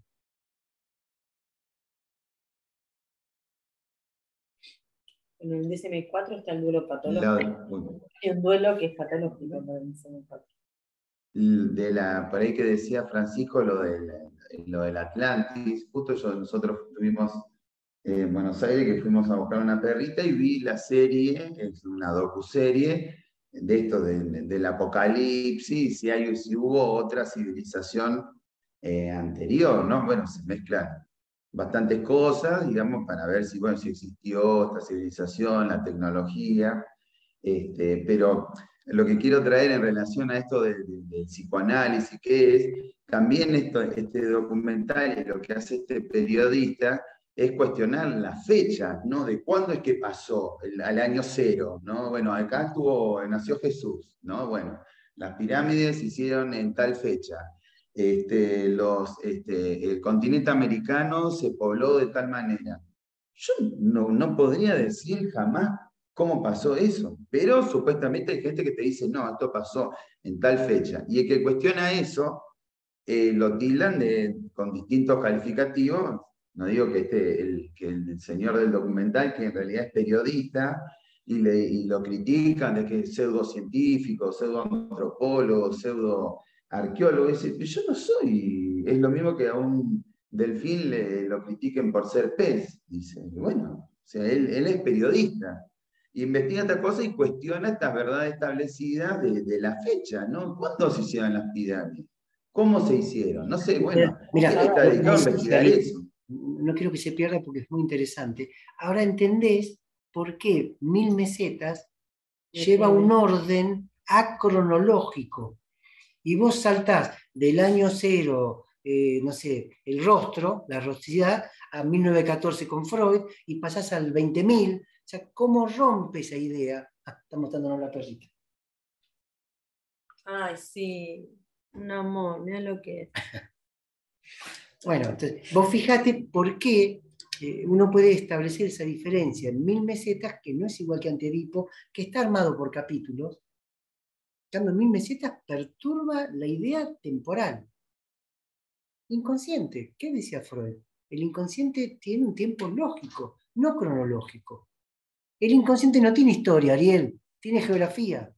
En el DSM-4 está el duelo patológico. Hay un duelo que es patológico para el DSM-4. Por ahí que decía Francisco, lo del Atlantis, justo nosotros tuvimos en Buenos Aires, que fuimos a buscar una perrita y vi la serie, es una docuserie, de esto del apocalipsis, si hubo otra civilización anterior, ¿no? Bueno, se mezclan bastantes cosas, digamos, para ver si, bueno, si existió esta civilización, la tecnología, pero lo que quiero traer en relación a esto del psicoanálisis, que es también este documental y lo que hace este periodista, es cuestionar las fechas, ¿no? De cuándo es que pasó, al año cero, ¿no? Bueno, acá nació Jesús, ¿no? Bueno, las pirámides se hicieron en tal fecha. El continente americano se pobló de tal manera. Yo no podría decir jamás cómo pasó eso, pero supuestamente hay gente que te dice, no, esto pasó en tal fecha. Y el que cuestiona eso, lo tildan con distintos calificativos. No digo que el señor del documental, que en realidad es periodista, y lo critican de que es pseudocientífico, pseudoantropólogo, pseudoarqueólogo. Dice, yo no soy, es lo mismo que a un delfín lo critiquen por ser pez. Dice, bueno, o sea, él es periodista. Investiga esta cosa y cuestiona estas verdades establecidas de la fecha, ¿no? ¿Cuándo se hicieron las pirámides? ¿Cómo se hicieron? No sé, bueno, Mira, él está dedicado a investigar ahí, eso. no quiero que se pierda porque es muy interesante. Ahora entendés por qué 1000 mesetas lleva un orden acronológico. Y vos saltás del año cero, no sé, el rostro, la rosticidad, a 1914 con Freud, y pasás al 20.000. O sea, ¿cómo rompe esa idea? Ah, está mostrándonos la perrita. Ay, sí, un amor, mira lo que es. Bueno, entonces, vos fijate por qué uno puede establecer esa diferencia en 1000 mesetas, que no es igual que Antedipo, que está armado por capítulos. En 1000 mesetas perturba la idea temporal. Inconsciente, ¿qué decía Freud? El inconsciente tiene un tiempo lógico, no cronológico. El inconsciente no tiene historia, Ariel, tiene geografía.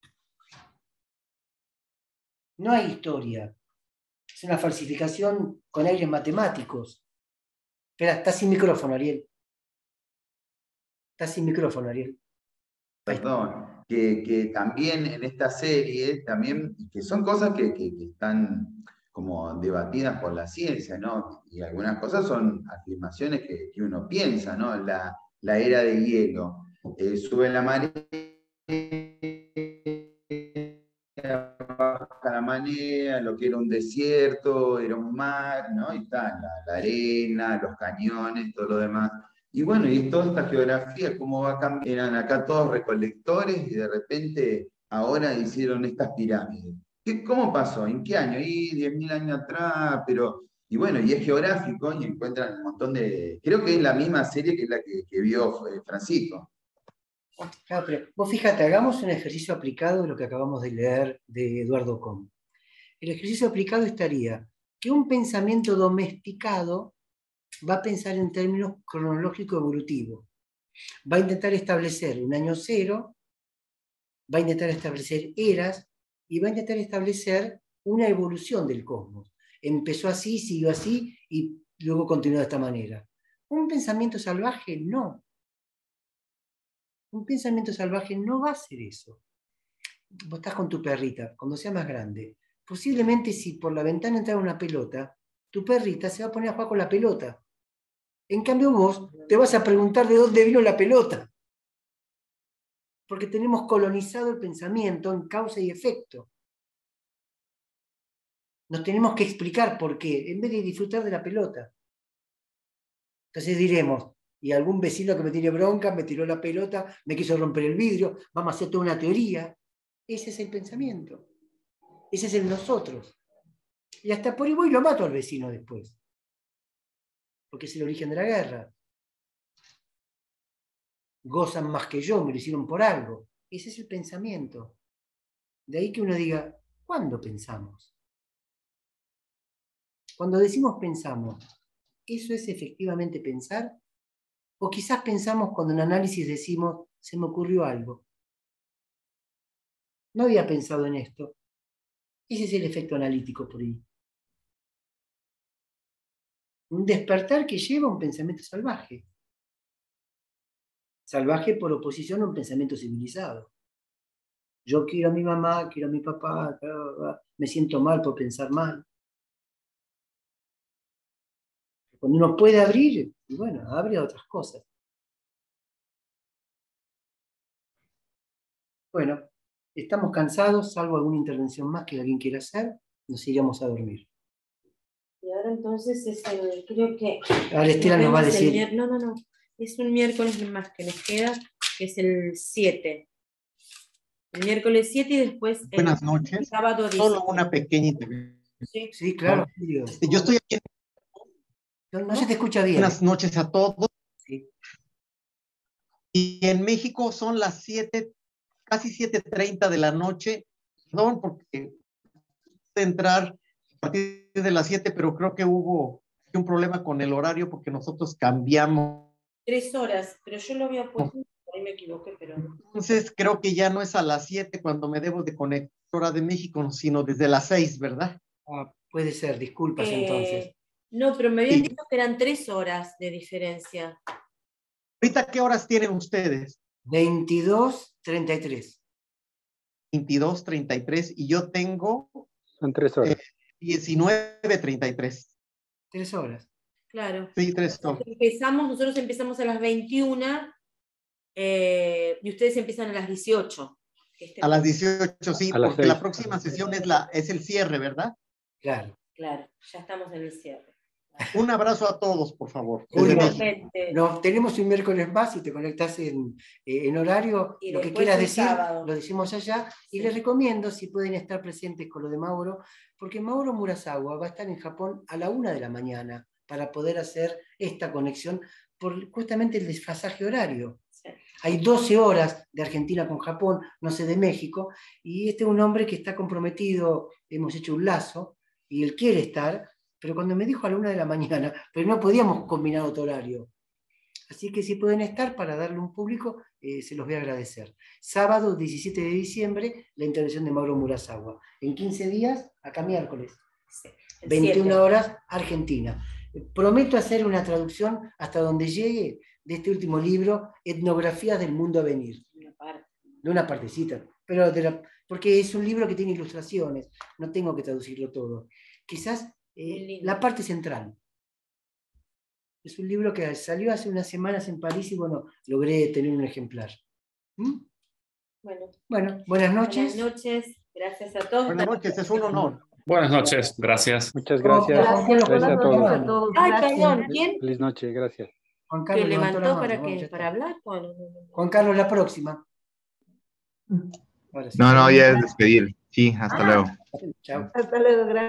No hay historia. Es una falsificación con aires matemáticos. Espera, está sin micrófono, Ariel. Está sin micrófono, Ariel. Perdón, que también en esta serie, también, que son cosas que están como debatidas por la ciencia, ¿no? Y algunas cosas son afirmaciones que uno piensa, ¿no? La era de hielo, sube la marea, baja la marea, lo que era un desierto, era un mar, ¿no? Y está la arena, los cañones, todo lo demás. Y bueno, y toda esta geografía, cómo va cambiando. Eran acá todos recolectores y de repente ahora hicieron estas pirámides. ¿Cómo pasó? ¿En qué año? Y 10.000 años atrás, pero... Y bueno, y es geográfico y encuentran un montón de... Creo que es la misma serie que es la que vio Francisco. Claro, pero vos fíjate, hagamos un ejercicio aplicado de lo que acabamos de leer de Eduardo Com. El ejercicio aplicado estaría que un pensamiento domesticado va a pensar en términos cronológico-evolutivos. Va a intentar establecer un año cero, va a intentar establecer eras y va a intentar establecer una evolución del cosmos. Empezó así, siguió así y luego continuó de esta manera. Un pensamiento salvaje no. Un pensamiento salvaje no va a hacer eso. Vos estás con tu perrita, cuando sea más grande, posiblemente si por la ventana entra una pelota, tu perrita se va a poner a jugar con la pelota. En cambio vos te vas a preguntar de dónde vino la pelota. Porque tenemos colonizado el pensamiento en causa y efecto. Nos tenemos que explicar por qué, en vez de disfrutar de la pelota. Entonces diremos, y algún vecino que me tiene bronca, me tiró la pelota, me quiso romper el vidrio, vamos a hacer toda una teoría. Ese es el pensamiento. Ese es el nosotros. Y hasta por ahí voy y lo mato al vecino después. Porque es el origen de la guerra. Gozan más que yo, me lo hicieron por algo. Ese es el pensamiento. De ahí que uno diga, ¿cuándo pensamos? Cuando decimos pensamos, ¿eso es efectivamente pensar? O quizás pensamos cuando en análisis decimos, se me ocurrió algo. No había pensado en esto. Ese es el efecto analítico por ahí. Un despertar que lleva a un pensamiento salvaje. Salvaje por oposición a un pensamiento civilizado. Yo quiero a mi mamá, quiero a mi papá, me siento mal por pensar mal. Cuando uno puede abrir, y bueno, abre a otras cosas. Bueno, estamos cansados, salvo alguna intervención más que alguien quiera hacer, nos iremos a dormir. Y ahora entonces creo que... Ahora Estela nos va a decir... No, es un miércoles más que nos queda, que es el 7. El miércoles 7 y después Buenas noches. El sábado 10. Solo una pequeña intervención. Sí, claro. Yo estoy aquí. No se te escucha bien. Buenas noches a todos. Sí. Y en México son las 7, casi 7:30 de la noche. Perdón, porque entrar a partir de las 7, pero creo que hubo un problema con el horario porque nosotros cambiamos. 3 horas, pero yo lo había puesto, ahí me equivoqué, pero... Entonces creo que ya no es a las 7 cuando me debo de conectar hora de México, sino desde las 6, ¿verdad? Puede ser, disculpas entonces. No, pero me habían dicho que eran 3 horas de diferencia. ¿Ahorita qué horas tienen ustedes? 22:33. 22:33 y yo tengo... Son 3 horas. 19:33. 3 horas. Claro. Sí, 3 horas. Nosotros empezamos a las 21 y ustedes empiezan a las 18. A las 18, sí, A las porque 6. la próxima sesión es el cierre, ¿verdad? Claro. Claro, ya estamos en el cierre. Un abrazo a todos, por favor. Igualmente. Tenemos un miércoles más y te conectas en horario, Y lo que después quieras un decir, sábado. lo decimos allá, y Sí. les recomiendo si pueden estar presentes con lo de Mauro, porque Mauro Murasawa va a estar en Japón a la 1 de la mañana para poder hacer esta conexión por justamente el desfasaje horario. Sí. Hay 12 horas de Argentina con Japón, no sé de México, y este es un hombre que está comprometido, hemos hecho un lazo, y él quiere estar, pero cuando me dijo a la 1 de la mañana, pero no podíamos combinar otro horario. Así que si pueden estar para darle un público, se los voy a agradecer. Sábado 17 de diciembre, la intervención de Mauro Murasawa. En 15 días, acá miércoles. Sí. 21 7. horas, Argentina. Prometo hacer una traducción hasta donde llegue de este último libro, Etnografías del Mundo a Venir. De una partecita, pero porque es un libro que tiene ilustraciones, no tengo que traducirlo todo. Quizás la parte central. Es un libro que salió hace unas semanas en París y bueno, logré tener un ejemplar. ¿Mm? Bueno, buenas noches. Buenas noches, gracias a todos. Buenas noches, es un honor. Buenas noches, gracias. Muchas gracias. Gracias a todos. Ay, perdón, ¿quién? Feliz noche, gracias. Juan ¿Que Carlos levantó la levantó mano. para hablar? Bueno, Juan Carlos, la próxima. Ahora sí. No, ya es despedir. Sí, hasta luego. Chao. Hasta luego, gracias.